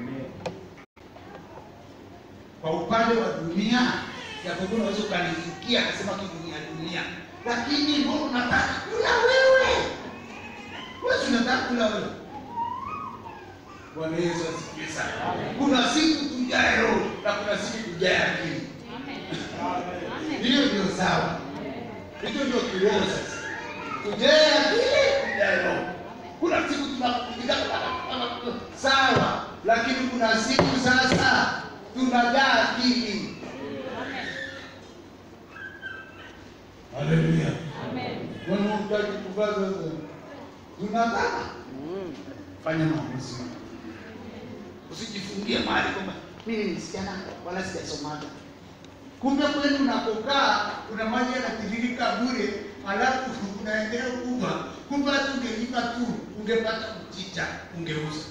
Kwa upande wa dunia, japokuwa unaweza ukanifikia akasema kidunia dunia. Lakini mbona unataka kula wewe? Wewe unataka kula wewe. Bwana Yesu asifiwe sana. Kuna siku tujae roho na kuna siku tujae akili. Amen. Hiyo ndio sawa. Hiyo ndio kiroho sasa. Tujae akili, tujae roho. Kuna siku tunakupiga sawa, lakini kuna siku sasa tunajaa akili. Haleluya. Amen. Wana mtaki kuvaza sasa. Tunataka. Mm. Fanya maamuzi. Usijifungie mahali kwamba mimi ni msichana wala sijasomaga. Kumbe kwenu unapokaa kuna maji yanatiririka bure, alafu unaendelea kubwa. Kumbe hata ungelipa tu ungepata mchicha ungeuza.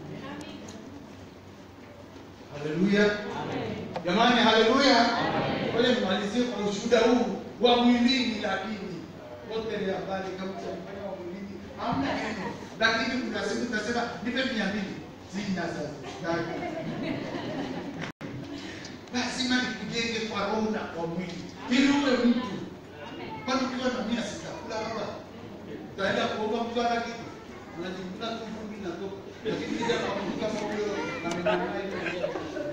Haleluya. Amen. Jamani, haleluya. Amen. Wale nimalizie kwa ushuhuda huu wa mwilini, lakini wote ni habari kama tunafanya wa mwilini hamna neno, lakini kuna siku tutasema nipe mia mbili sina sasa. Lazima nikujenge kwa roho na kwa mwili ili uwe mtu. Kwa nini ukiwa na mia sita kula baba utaenda kuomba mtu ana kitu unajikuta tu vumbi na toka, lakini kija kwa mtu kama huyo na mimi hiyo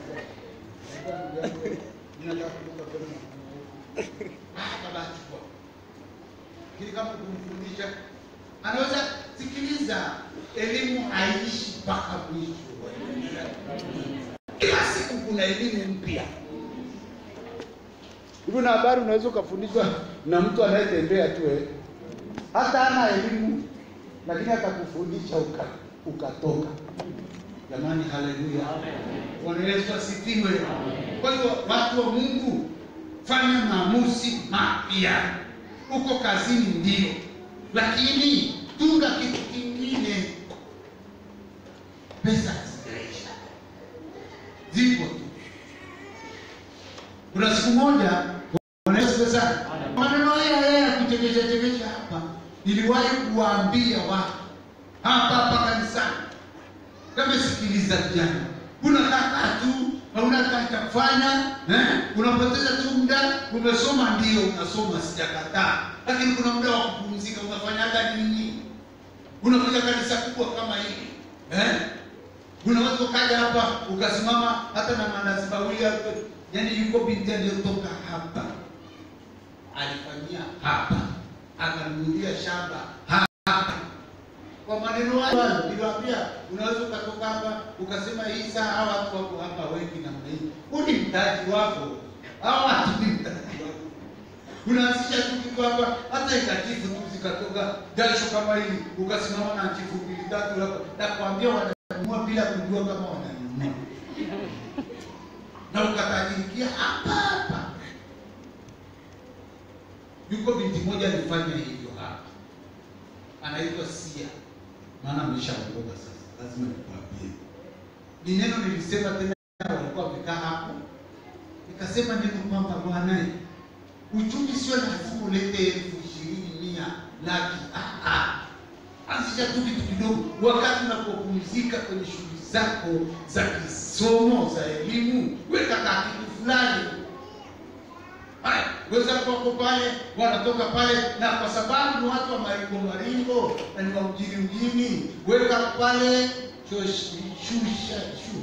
ninataka kutoka kwa ah baba chukua kile kama kumfundisha anaweza sikiliza. Elimu haiishi mpaka mwisho. Kila siku kuna elimu mpya. Hivyo na habari unaweza ukafundishwa na mtu anayetembea tu eh. Hata ana elimu lakini atakufundisha uka, ukatoka. Jamani, haleluya. Bwana Yesu asifiwe. Kwa hiyo watu wa Mungu, fanya maamuzi mapya. Uko kazini ndio, lakini tunga kitu kingine. Pesa zinaisha. Zipo tu. Kuna siku moja Bwana Yesu pesa maneno haya ya kutekesha tekesha hapa niliwahi kuwaambia watu hapa hapa kanisani. Kama sikiliza jana. Unakaa tu, hauna kazi ya kufanya, eh? Unapoteza tu muda, umesoma ndio unasoma sijakataa. Lakini kuna muda wa kupumzika, unafanyaga nini? Unakuja kanisa kubwa kama hili, eh? Unaweza kaja hapa ukasimama hata na mandazi mawili hapo. Yaani yuko binti aliyotoka hapa. Alifanyia hapa. Akanunulia shamba hapa. Kwa maneno hayo niliwaambia unaweza ukatoka hapa ukasema hii saa hawa watu wako hapa wengi na mimi. Huu ni mtaji wako. Hawa watu ni mtaji wako. Unaanzisha tu kitu hapa hata ikatifu tu zikatoka jasho kama hili ukasimama na chifu mbili tatu hapa na kuambia wananunua bila kujua kama wananunua. Na ukatajirikia hapa hapa. Yuko binti moja alifanya hivyo hapa. Anaitwa Sia. Maana ameshaondoka sasa. Lazima nikwambie. Ni neno nilisema tena walikuwa wamekaa hapo. Nikasema neno kwamba bwana, uchumi sio lazima ulete elfu ishirini mia laki. Ah ah. Anzisha tu kitu kidogo wakati unapopumzika kwenye shughuli zako za kisomo za elimu, weka kitu fulani. Haya, weza kwa pale wanatoka pale na kwa sababu ni watu wa maringo maringo na ni wa mjini mjini, weka pale shusha shu.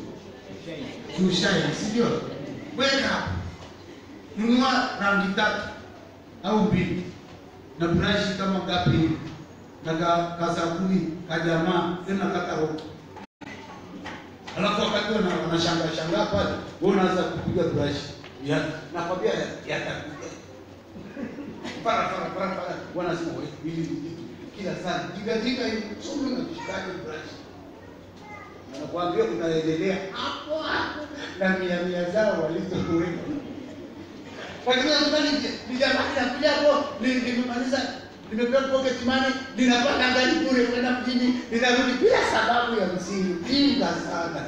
Shusha sio? Weka nunua rangi tatu. au mbili na brush kama ngapi na kasabuni kajamaa tena kakaroka. Alafu wakati wana wanashangaa shangaa pale, wewe unaanza kupiga brush. Ya, nakwambia yatakuja. Para para para para wanasema wewe hili kila saa jiga jiga hivi somo na kishikaji brush. Na nakwambia kunaendelea hapo hapo na mia mia zao walizoweka. Kwa hiyo tunataka nijamani na kuja hapo nimemaliza nimepewa pocket money ninapanda gari bure kwenda mjini ninarudi bila sababu ya msingi. Pinga sana.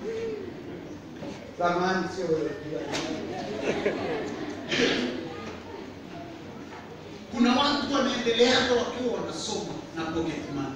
Zamani sio wewe pia. Kuna watu wanaendelea hata wakiwa wanasoma na pocket money.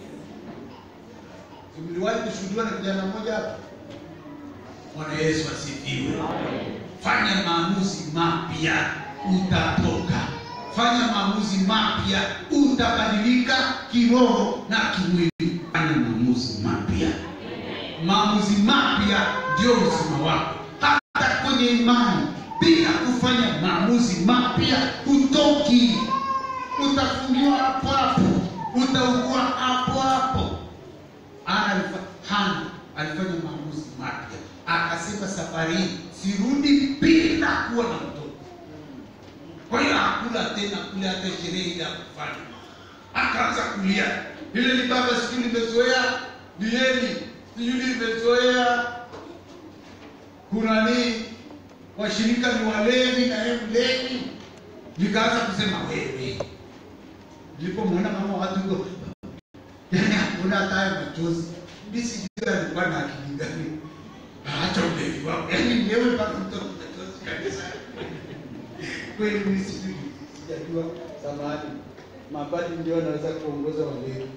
Tuliwahi kushuhudia na kijana mmoja hapa. Bwana Yesu asifiwe. Fanya maamuzi mapya utatoka. Fanya maamuzi mapya utabadilika kiroho na kimwili. Fanya maamuzi mapya. Maamuzi mapya ndio uzima wako. Hata kwenye imani bila kufanya maamuzi mapya utoki. Utafungiwa hapo hapo. Utaugua hapo hapo. Ana Hana alifanya maamuzi mapya. Akasema safari sirudi bila kuwa na mtoto. Kwa hiyo hakula tena kule hata sherehe ya kufanya. Akaanza kulia. Ile ni baba siku nimezoea dieni. Sijui nimezoea kuna nini washirika ni walevi na yeye mlevi. Nikaanza kusema wewe. Nilipomwona mama watu huko. Yaani hakuna hata machozi. Mimi sijui alikuwa na akili gani. Acha ulevi wako. Yaani wewe mpaka mtoto machozi kabisa. Kweli mimi sijui. Sijajua samahani. Mabadi ndio anaweza kuongoza walevi.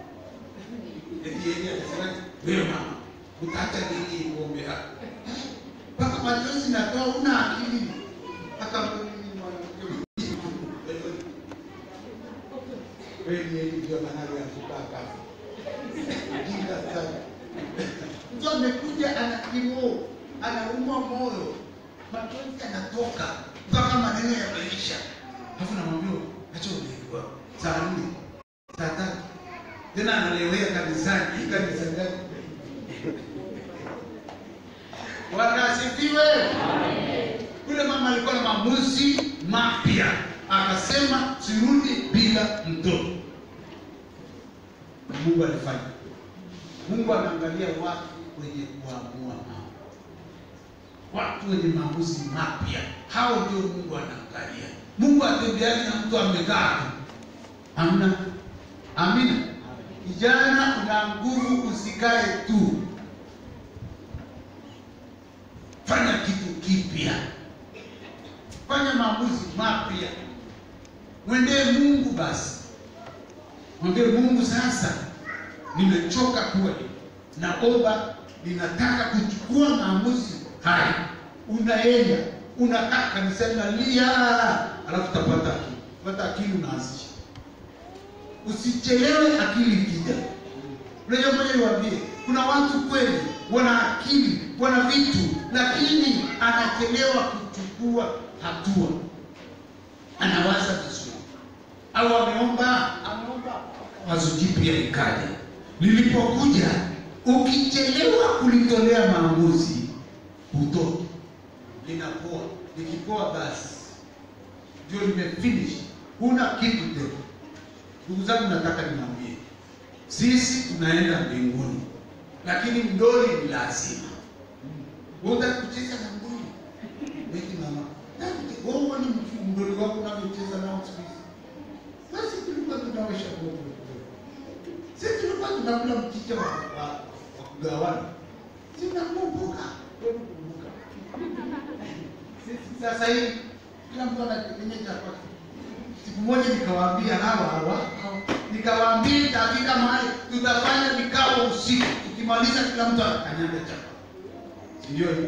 Yeye anasema wewe mama, utaacha nini ngombe hapa? Mpaka machozi natoa una akili. Hata mimi mwanamke. Kweli yeye ndio maneno ya kutaka. Jinga sana. Mtu amekuja ana kioo, anaumwa moyo. Machozi yanatoka mpaka maneno ya maisha. Alafu namwambia acha ulevi wako. Saa nne, saa tatu. Tena analewea kanisani, kanisa gani? Bwana asifiwe. Amen. Yule mama alikuwa na maamuzi mapya. Akasema sirudi bila mtoto. Mungu alifanya. Mungu anaangalia watu wenye kuamua mambo. Watu wenye maamuzi mapya. Hao ndio Mungu anaangalia. Mungu atembeaje na mtu amekaa tu? Amina. Amina. Kijana una nguvu, usikae tu. Fanya kitu kipya. Fanya maamuzi mapya. Mwendee Mungu basi. Mwambie Mungu sasa nimechoka kuwa. Naomba ninataka kuchukua maamuzi haya. Unaenda, unakaa kanisani unalia, alafu utapata akili. Pata akili unaanzisha. Usichelewe akili ikija. Unajua moja niwaambie, kuna watu kweli wana akili, wana vitu, lakini anachelewa kuchukua hatua. Anawaza vizuri. Au ameomba, ameomba wazo jipya ikaja. Lilipokuja, ukichelewa kulitolea maamuzi, utoki. Linapoa, likipoa basi ndio limefinish. Huna kitu tena. Ndugu zangu, nataka niwaambie, sisi tunaenda mbinguni, lakini mdoli ni lazima. Wewe kucheza na mdoli. Wewe mama, wewe ni mdoli wako unavyocheza nao siku. Sasa tulikuwa tunawasha moto. Sisi tulikuwa tunakula mchicha wa kugawana. Sina kumbuka, wewe kumbuka. Sisi sasa hivi kila mtu anategemea chakula. Siku moja nikawaambia hawa hawa, nikawaambia nitafika mahali tutafanya vikao usiku, tukimaliza kila mtu akanyaga chakula. Ndio hiyo.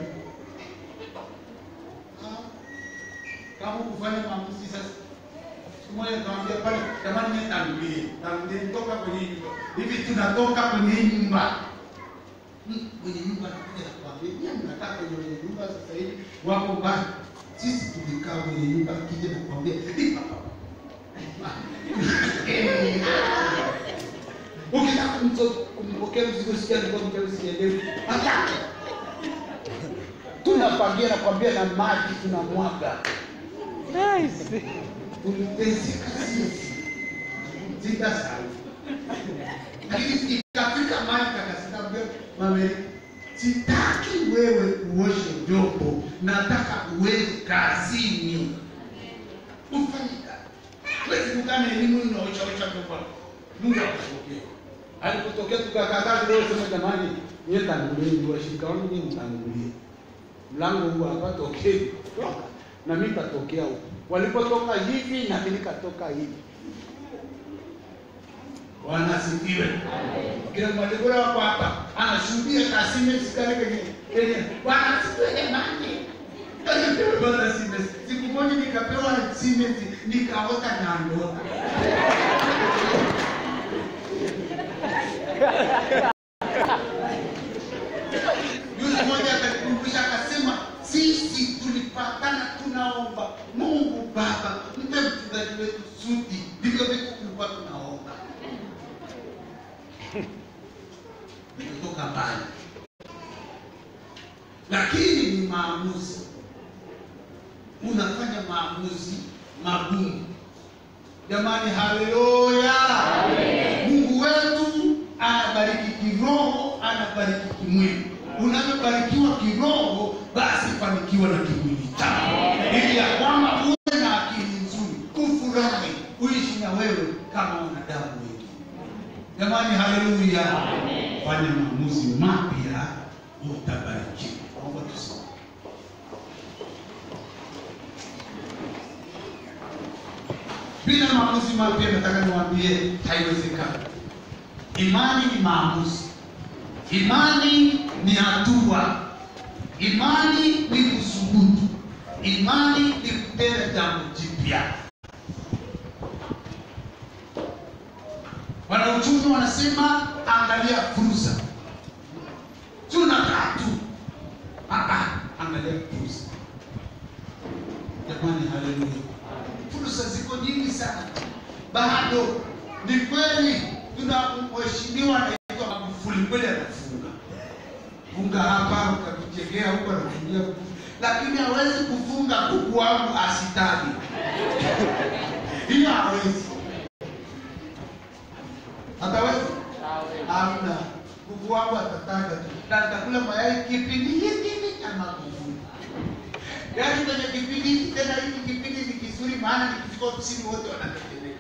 Kama kufanya maamuzi sasa. Siku moja nikawaambia pale, jamani nitangulie, tangulie kutoka kwenye nyumba. Hivi tunatoka kwenye nyumba. Kwenye nyumba nakuja kuambia, mimi nataka kwenye nyumba sasa hivi wako mbali. Sisi tulikaa kwenye nyumba kije na kuambia lipa. Ukitaka mtoto kumpokea mzigo sikia ndio mtoto sielewi. Hata tunapangia na kwambia na maji tunamwaga. Nice. Tuliteseka sisi. Zika sana. Lakini ikafika mahali kakasema mama, sitaki wewe uoshe vyombo, nataka uende kazini. Ufanyika. Wewe kukana elimu na ucha ucha vyombo. Mungu akupokea. Alipotokea tukakataa leo sema jamani, nyie tangulie washirika wangu nyinyi mtangulie. Mlango huu hapa tokee. Na mimi katokea huko. Walipotoka hivi na mimi nikatoka hivi. Bwana asifiwe. Kila mmoja wako hapa anashuhudia kasime sikale kwenye kwenye Bwana asifiwe jamani. Ndio Bwana asifiwe. Siku moja nikapewa simenti nikaota na ndoto. Yule mmoja akanikumbusha akasema sisi tulipatana tunaomba Mungu Baba mpe mchungaji wetu suti, ndivyo vitu tulikuwa tunaomba. Kutoka mbali. Lakini ni maamuzi. Unafanya maamuzi magumu. Jamani, haleluya. Mungu wetu anabariki kiroho, anabariki kimwili. Unapobarikiwa kiroho, basi fanikiwa na kimwili chako. Ili ya kwamba uwe na akili nzuri, ufurahi, uishi na wewe kama wanadamu wengine. Jamani, haleluya. Fanya maamuzi mapya, utabarikiwa. Naomba tusome. Bila maamuzi mapya nataka niwaambie haiwezekani. Imani ni maamuzi. Imani ni hatua. Imani ni kusubutu. Imani ni kutenda jambo jipya. Wanauchumi wanasema angalia fursa. Tunakaa tu. Ah, angalia fursa. Jamani, haleluya. Fursa ziko nyingi sana. Bado ni kweli tunamheshimiwa anaitwa Magufuli, kweli anafunga. Funga hapa ukakijengea huko na kutumia, lakini hawezi kufunga kuku wangu asitali. Hiyo hawezi. Hatawezi? Hamna. Kuku wangu atataga tu. Na atakula mayai kipindi hiki cha Magufuli. Yaani kwenye kipindi hiki tena hiki kipindi ni kizuri maana nikifika ofisini wote wanatetemeka.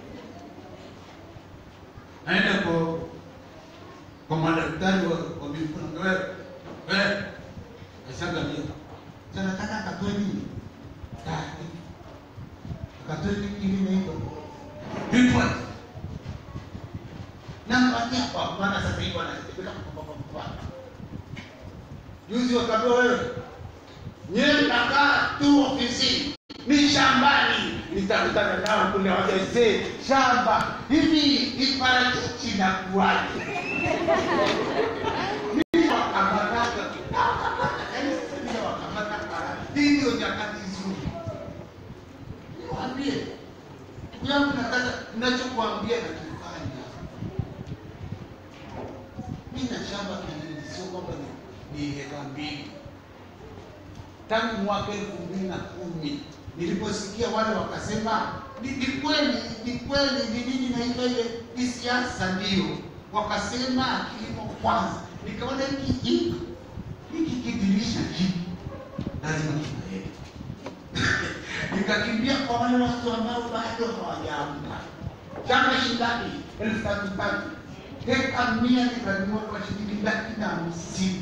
Naenda kwa kwa madaktari wa wa mifugo wewe. Eh. Asanga ndio. Sana nataka akatoe nini? Tati. Akatoe nini hiyo? Report. Na mwatia kwa maana sasa hivi wanatetemeka kwa kwa kwa. Juzi wakapewa wewe. Nyie mnakaa tu ofisini, ni shambani. Nitakutana nao kule wajeze shamba. Hivi iparachichi na kuaje? Ni wakamataka. Ni wakamataka. Ndio nyakati nzuri. Niwaambie. Yangu nataka ninachokuambia na kufanya. Mimi na shamba kinini, sio kwamba ni ni heka mbili. Tangu mwaka elfu mbili na kumi niliposikia wale wakasema ni kweli ni kweli ni nini na ile ile ni siasa ndio, wakasema kilimo kwanza, nikaona hiki hiki hiki kidirisha hiki lazima kiwe. Nikakimbia kwa wale watu ambao bado hawajaamka. Chama shindani elfu tatu tatu heka mia nikanunua kwa shilingi laki na hamsini.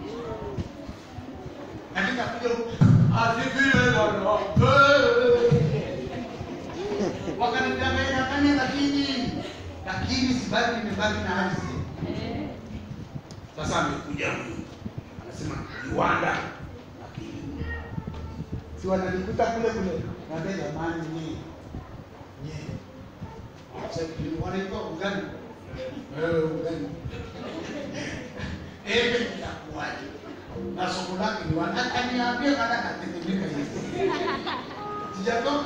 Katika kuja asifiwe Bwana. Wakanidanganya kanya lakini lakini sibaki nimebaki na ardhi. Sasa amekuja huyu. Anasema viwanda. Lakini si wanalikuta kule kule. Na jamani ni ni. Sasa wanaitwa ugani. Eh ugani. Eh itakuwaje? na somo lake ni wana akaniambia kana katetemeka hivi. Sijatoka.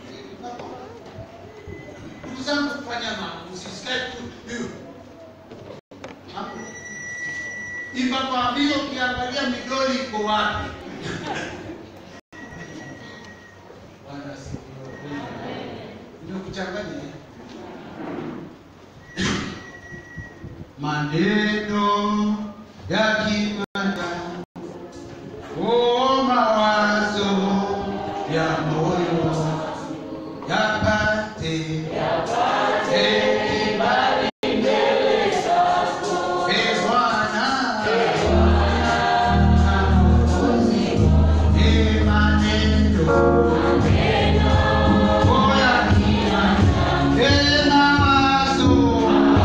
Kuzangu kufanya maamuzi sikae tu hiyo. Hapo. Iba kwa mbio kiangalia midoli iko wapi? Bwana asifiwe. Ndio kuchanganya. Maneno ya kimada, oh mawazo ya moyo yapate yapate kibali mbele zako, e Bwana, e Bwana, e maneno maneno oh ya kimada, e mawazo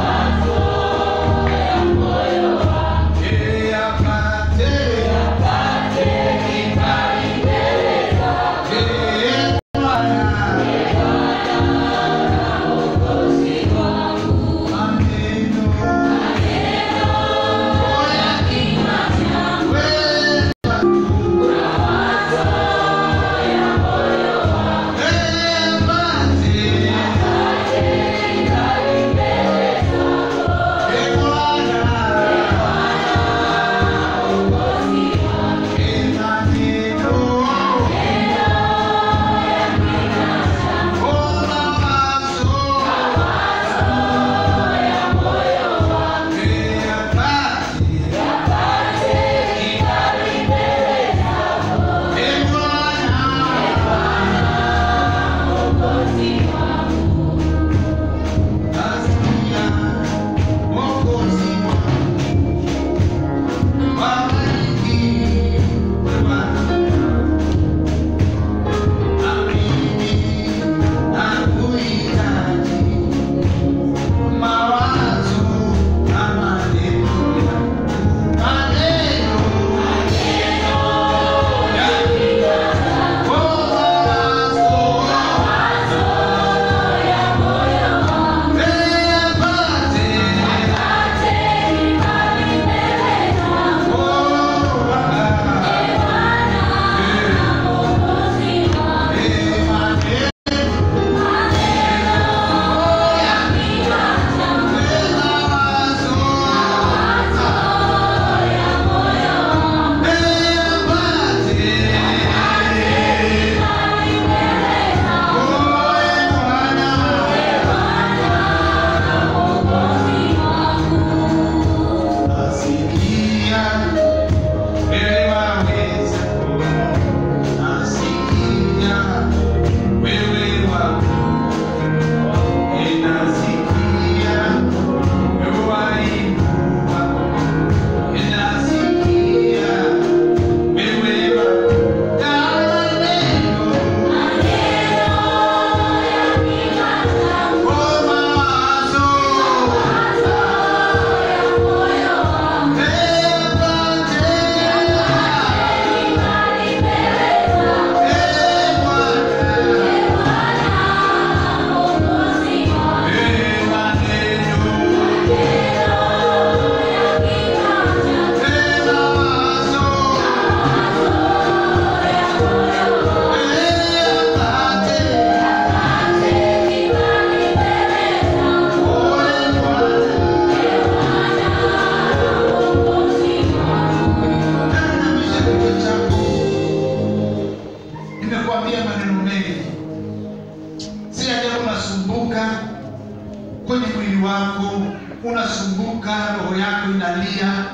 kwenye mwili wako, unasumbuka, roho yako inalia,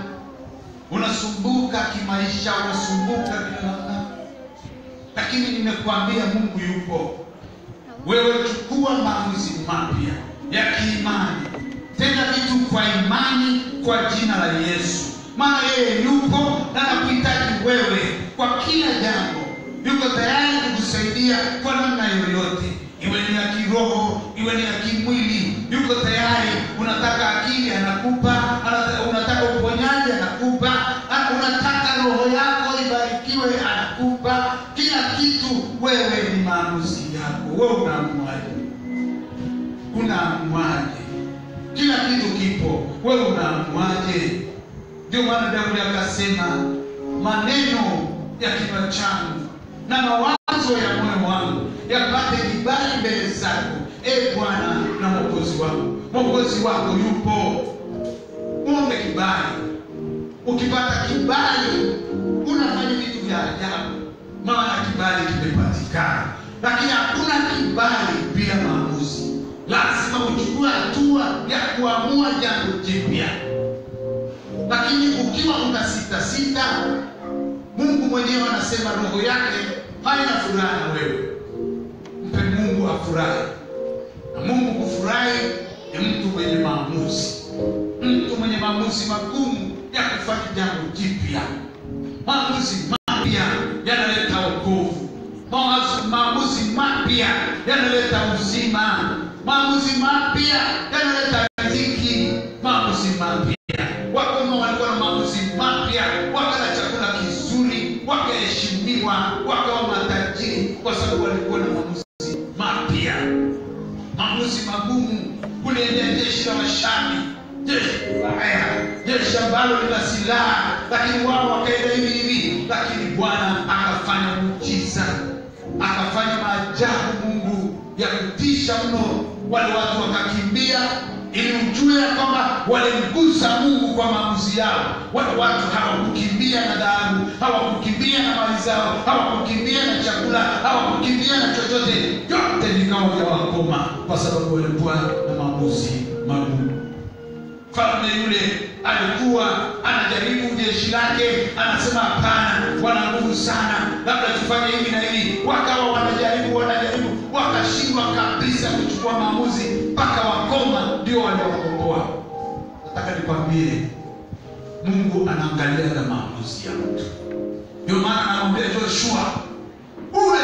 unasumbuka kimaisha, unasumbuka kila namna. Lakini nimekuambia Mungu yupo. Wewe chukua maamuzi mapya ya kiimani. Tenda vitu kwa imani kwa jina la Yesu. Maana yeye yupo na anakuhitaji wewe kwa kila jambo. Yuko tayari kukusaidia kwa namna yoyote. Iwe ni ya kiroho, iwe ni ya kimwili. Yuko tayari. Unataka akili anakupa, unataka uponyaji anakupa, unataka roho yako ibarikiwe anakupa. Kila kitu wewe ni maamuzi yako. Wewe unaamuaje? Unaamuaje? Kila kitu kipo. Wewe unaamuaje? Ndio maana Daudi akasema maneno ya kinywa changu na mawazo ya moyo wangu yapate kibali mbele zako, e Bwana na Mwokozi wangu. Mwokozi wako yupo. Muombe kibali. Ukipata kibali unafanya vitu vya ajabu, maana kibali kimepatikana. Lakini hakuna kibali bila maamuzi. Lazima uchukue hatua ya kuamua jambo jipya. Lakini ukiwa unasita sita, Mungu mwenyewe anasema roho yake haina furaha na wewe. Mpe Mungu afurahi. Na Mungu kufurahi ni mtu mwenye maamuzi. Mtu mwenye maamuzi magumu ya kufanya jambo jipya. Maamuzi mapya yanaleta wokovu. Maamuzi mapya yanaleta uzima. Maamuzi mapya yanaleta riziki. Maamuzi mapya. Wako walikuwa na maamuzi mapya, wakala chakula kizuri, wakaheshimiwa, wakawa matajiri kwa sababu walikuwa na maamuzi mapya. Maamuzi magumu kuliendea jeshi la Washami, jeshi baya, jeshi ambalo lina silaha, lakini wao wakaenda hivi hivi. Lakini Bwana akafanya muujiza, akafanya maajabu Mungu ya kutisha mno. Wale watu wakakimbia, ili ujue kwamba walimgusa Mungu kwa maamuzi yao. Wale watu hawakukimbia na dhahabu, hawakukimbia na mali zao, hawakukimbia na chakula, hawakukimbia na chochote. Yote vikawa vya wakoma kwa sababu walikuwa na maamuzi magumu. Mfalme yule alikuwa anajaribu jeshi lake, anasema hapana, wana nguvu sana, labda tufanye hivi na hivi. Wakawa wanajaribu wanajaribu, wakashindwa kabisa kuchukua maamuzi mpaka wakoma ndio waliokomboa. Nataka nikwambie, Mungu anaangalia na maamuzi ya mtu. Ndio maana anamwambia Joshua, uwe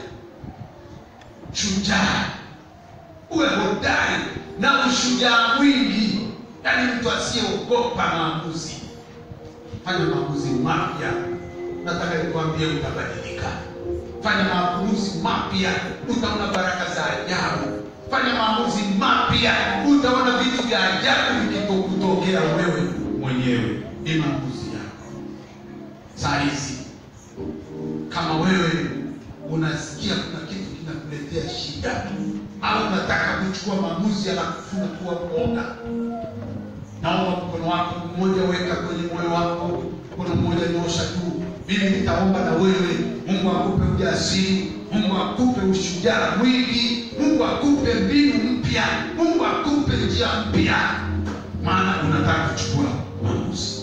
shujaa, uwe hodari na ushujaa mwingi. Yaani mtu asiyeogopa maamuzi. Fanya maamuzi mapya. Nataka nikwambie utabadilika. Fanya maamuzi mapya, utaona baraka za ajabu. Fanya maamuzi mapya, utaona vitu vya ajabu vikitokea wewe mwenyewe. Ni maamuzi yako. Saa hizi kama wewe unasikia kuna kitu kinakuletea shida, au unataka kuchukua maamuzi alafu unakuwa mwoga, naomba mkono wako mmoja weka kwenye moyo wako, mkono mmoja nyosha tu. Mimi nitaomba na wewe. Mungu akupe ujasiri, Mungu akupe ushujaa mwingi, Mungu akupe mbinu mpya, Mungu akupe njia mpya, maana unataka kuchukua maamuzi.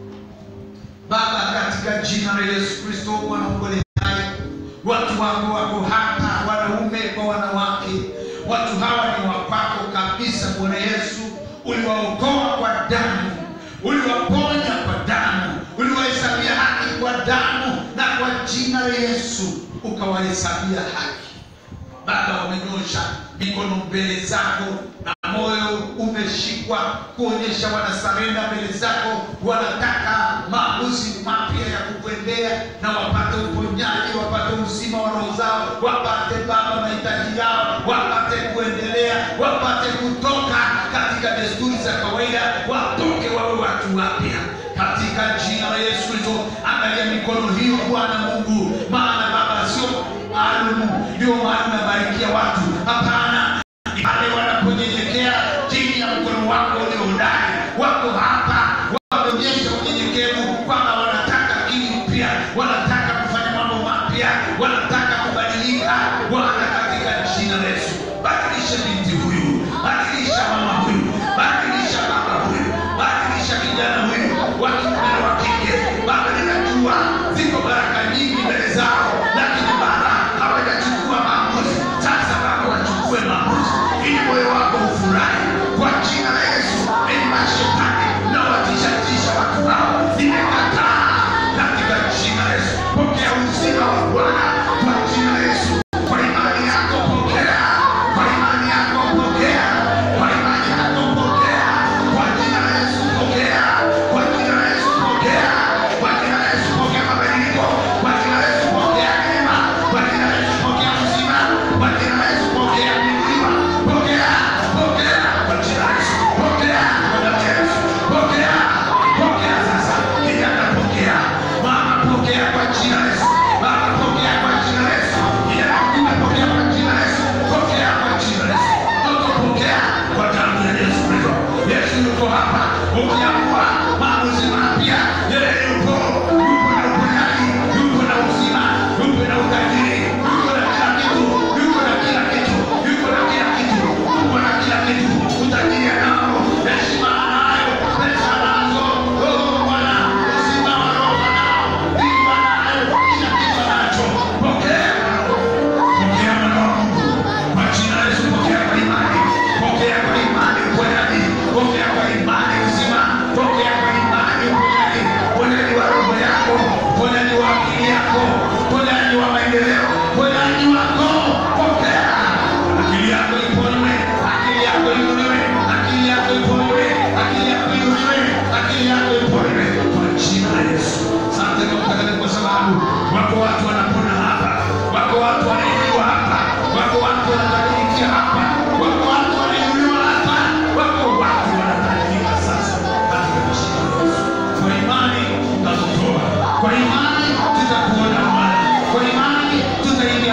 Baba, katika jina la Yesu Kristo Bwana mkoleaye, watu wako wako hapa, wanaume kwa wanawake. Watu hawa ni wapako kabisa Bwana Yesu. Uliwaokoa kwa damu, uliwaponya kwa damu, uliwahesabia haki kwa damu, na kwa jina la Yesu ukawahesabia haki. Baba, wamenyosha mikono mbele zako na moyo umeshikwa kuonyesha wanasarenda mbele zako. Wanataka maamuzi mapya ya kukuendea, na wapate uponyaji, wapate uzima wa roho zao, wapate Baba mahitaji yao, wapate kuendelea, wapate kutoka katika desturi za kawaida, watoke wawe watu wapya katika jina la Yesu Kristo. Angalia mikono hiyo Bwana Mungu, maana Baba sio maalum ndio maana unabarikia watu. Hapana, wale wanaponyenyekea chini ya mkono wako ulio hodari, wako hapa wameonyesha unyenyekevu kwamba wanataka kitu mpya, wanataka kufanya mambo mapya, wanataka kubadilika. Bwana, katika jina la Yesu, badilisha binti huyu, badilisha mama huyu, badilisha baba huyu, badilisha kijana huyu, wa kiume na wa kike. Baba, ninajua ziko baraka nyingi mbele zao, lakini Baba hawajachukua maamuzi. Sasa Baba, wachukue maamuzi ili moyo wako ufurahi kwa jina la Yesu. Ni mashetani na watishatisha watu hao, nimekataa katika jina la Yesu. Pokea uzima wa Bwana kwa jina la Yesu. Kwa imani yako pokea, kwa imani yako pokea, kwa imani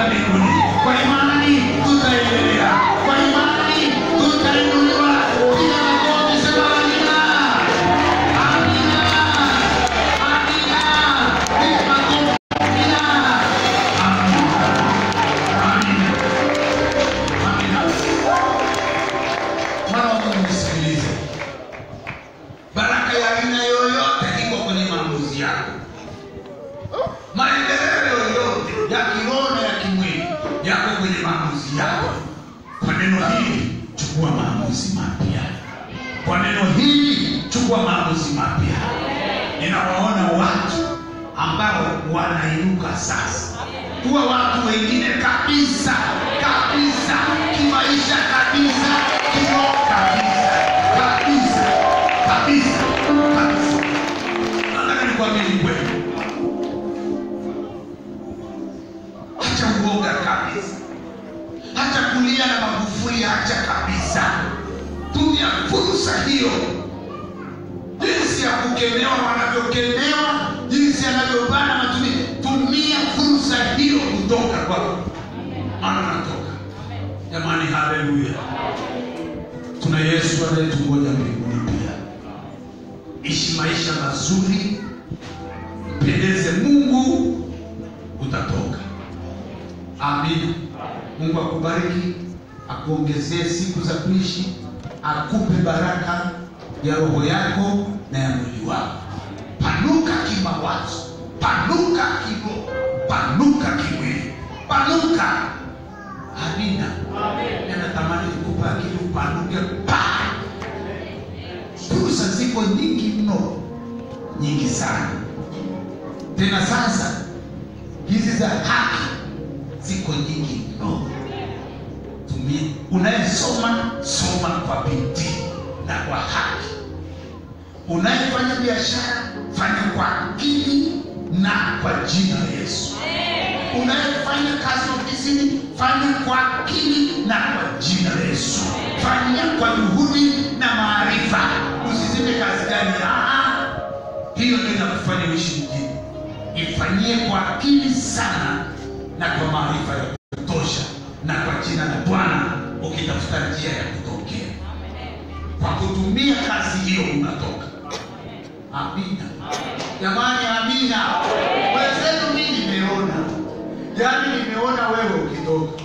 mbinguni. Kwa imani tutaendelea. Kwa imani tutainuliwa. Piga makofi, sema amina. Amina. Amina. Piga makofi. Amina. Amina. Amina. Amina. Mwana wa Mungu, nisikilize. Baraka ya aina yoyote iko kwenye maamuzi yako. Maendeleo yoyote ya kiroho na ya kimwili yako kwenye maamuzi yako. Kwa neno hili chukua maamuzi mapya. Kwa neno hili chukua maamuzi mapya. Ninawaona watu ambao wanainuka sasa kuwa watu wengine kabisa, kabisa, kimaisha kabisa, kiroho kabisa, kabisa, kabisa, kabisa. Nataka nikwambie kweli. Acha uoga kabisa. Acha kulia na Magufuli, acha kabisa. Tumia fursa hiyo. Jinsi ya kukemewa wanavyokemewa, jinsi anavyobana matumia. Tumia fursa hiyo kutoka kwako. Maana natoka. Jamani, haleluya. Tuna Yesu anayetungoja mbinguni pia. Ishi maisha mazuri, pendeze Mungu, utatoka. Amina. Mungu akubariki, akuongezee siku za kuishi, akupe baraka ya roho yako na ya mwili wako. Panuka kimawazo, panuka kiroho, panuka kimwili, panuka. Amina. Amen. Natamani nikupe akili upanuke pa. Fursa ziko nyingi mno, nyingi sana. Tena sasa hizi za haki ziko nyingi mno. Tumia, unayesoma soma kwa bidii na kwa haki. Unayefanya biashara fanya kwa akili na kwa jina la Yesu. Unayefanya kazi ofisini fanya kwa akili na kwa jina la Yesu. Fanya kwa juhudi na maarifa. Usiseme kazi gani? Ah, hiyo ndio inakufanya uishi mjini. Ifanyie kwa akili sana na kwa maarifa ya kutosha na kwa jina la Bwana, ukitafuta njia ya kutokea. Kwa kutumia kazi hiyo unatoka. Amina. Jamani, amina. Wewe mimi nimeona. Yaani nimeona wewe ukitoka.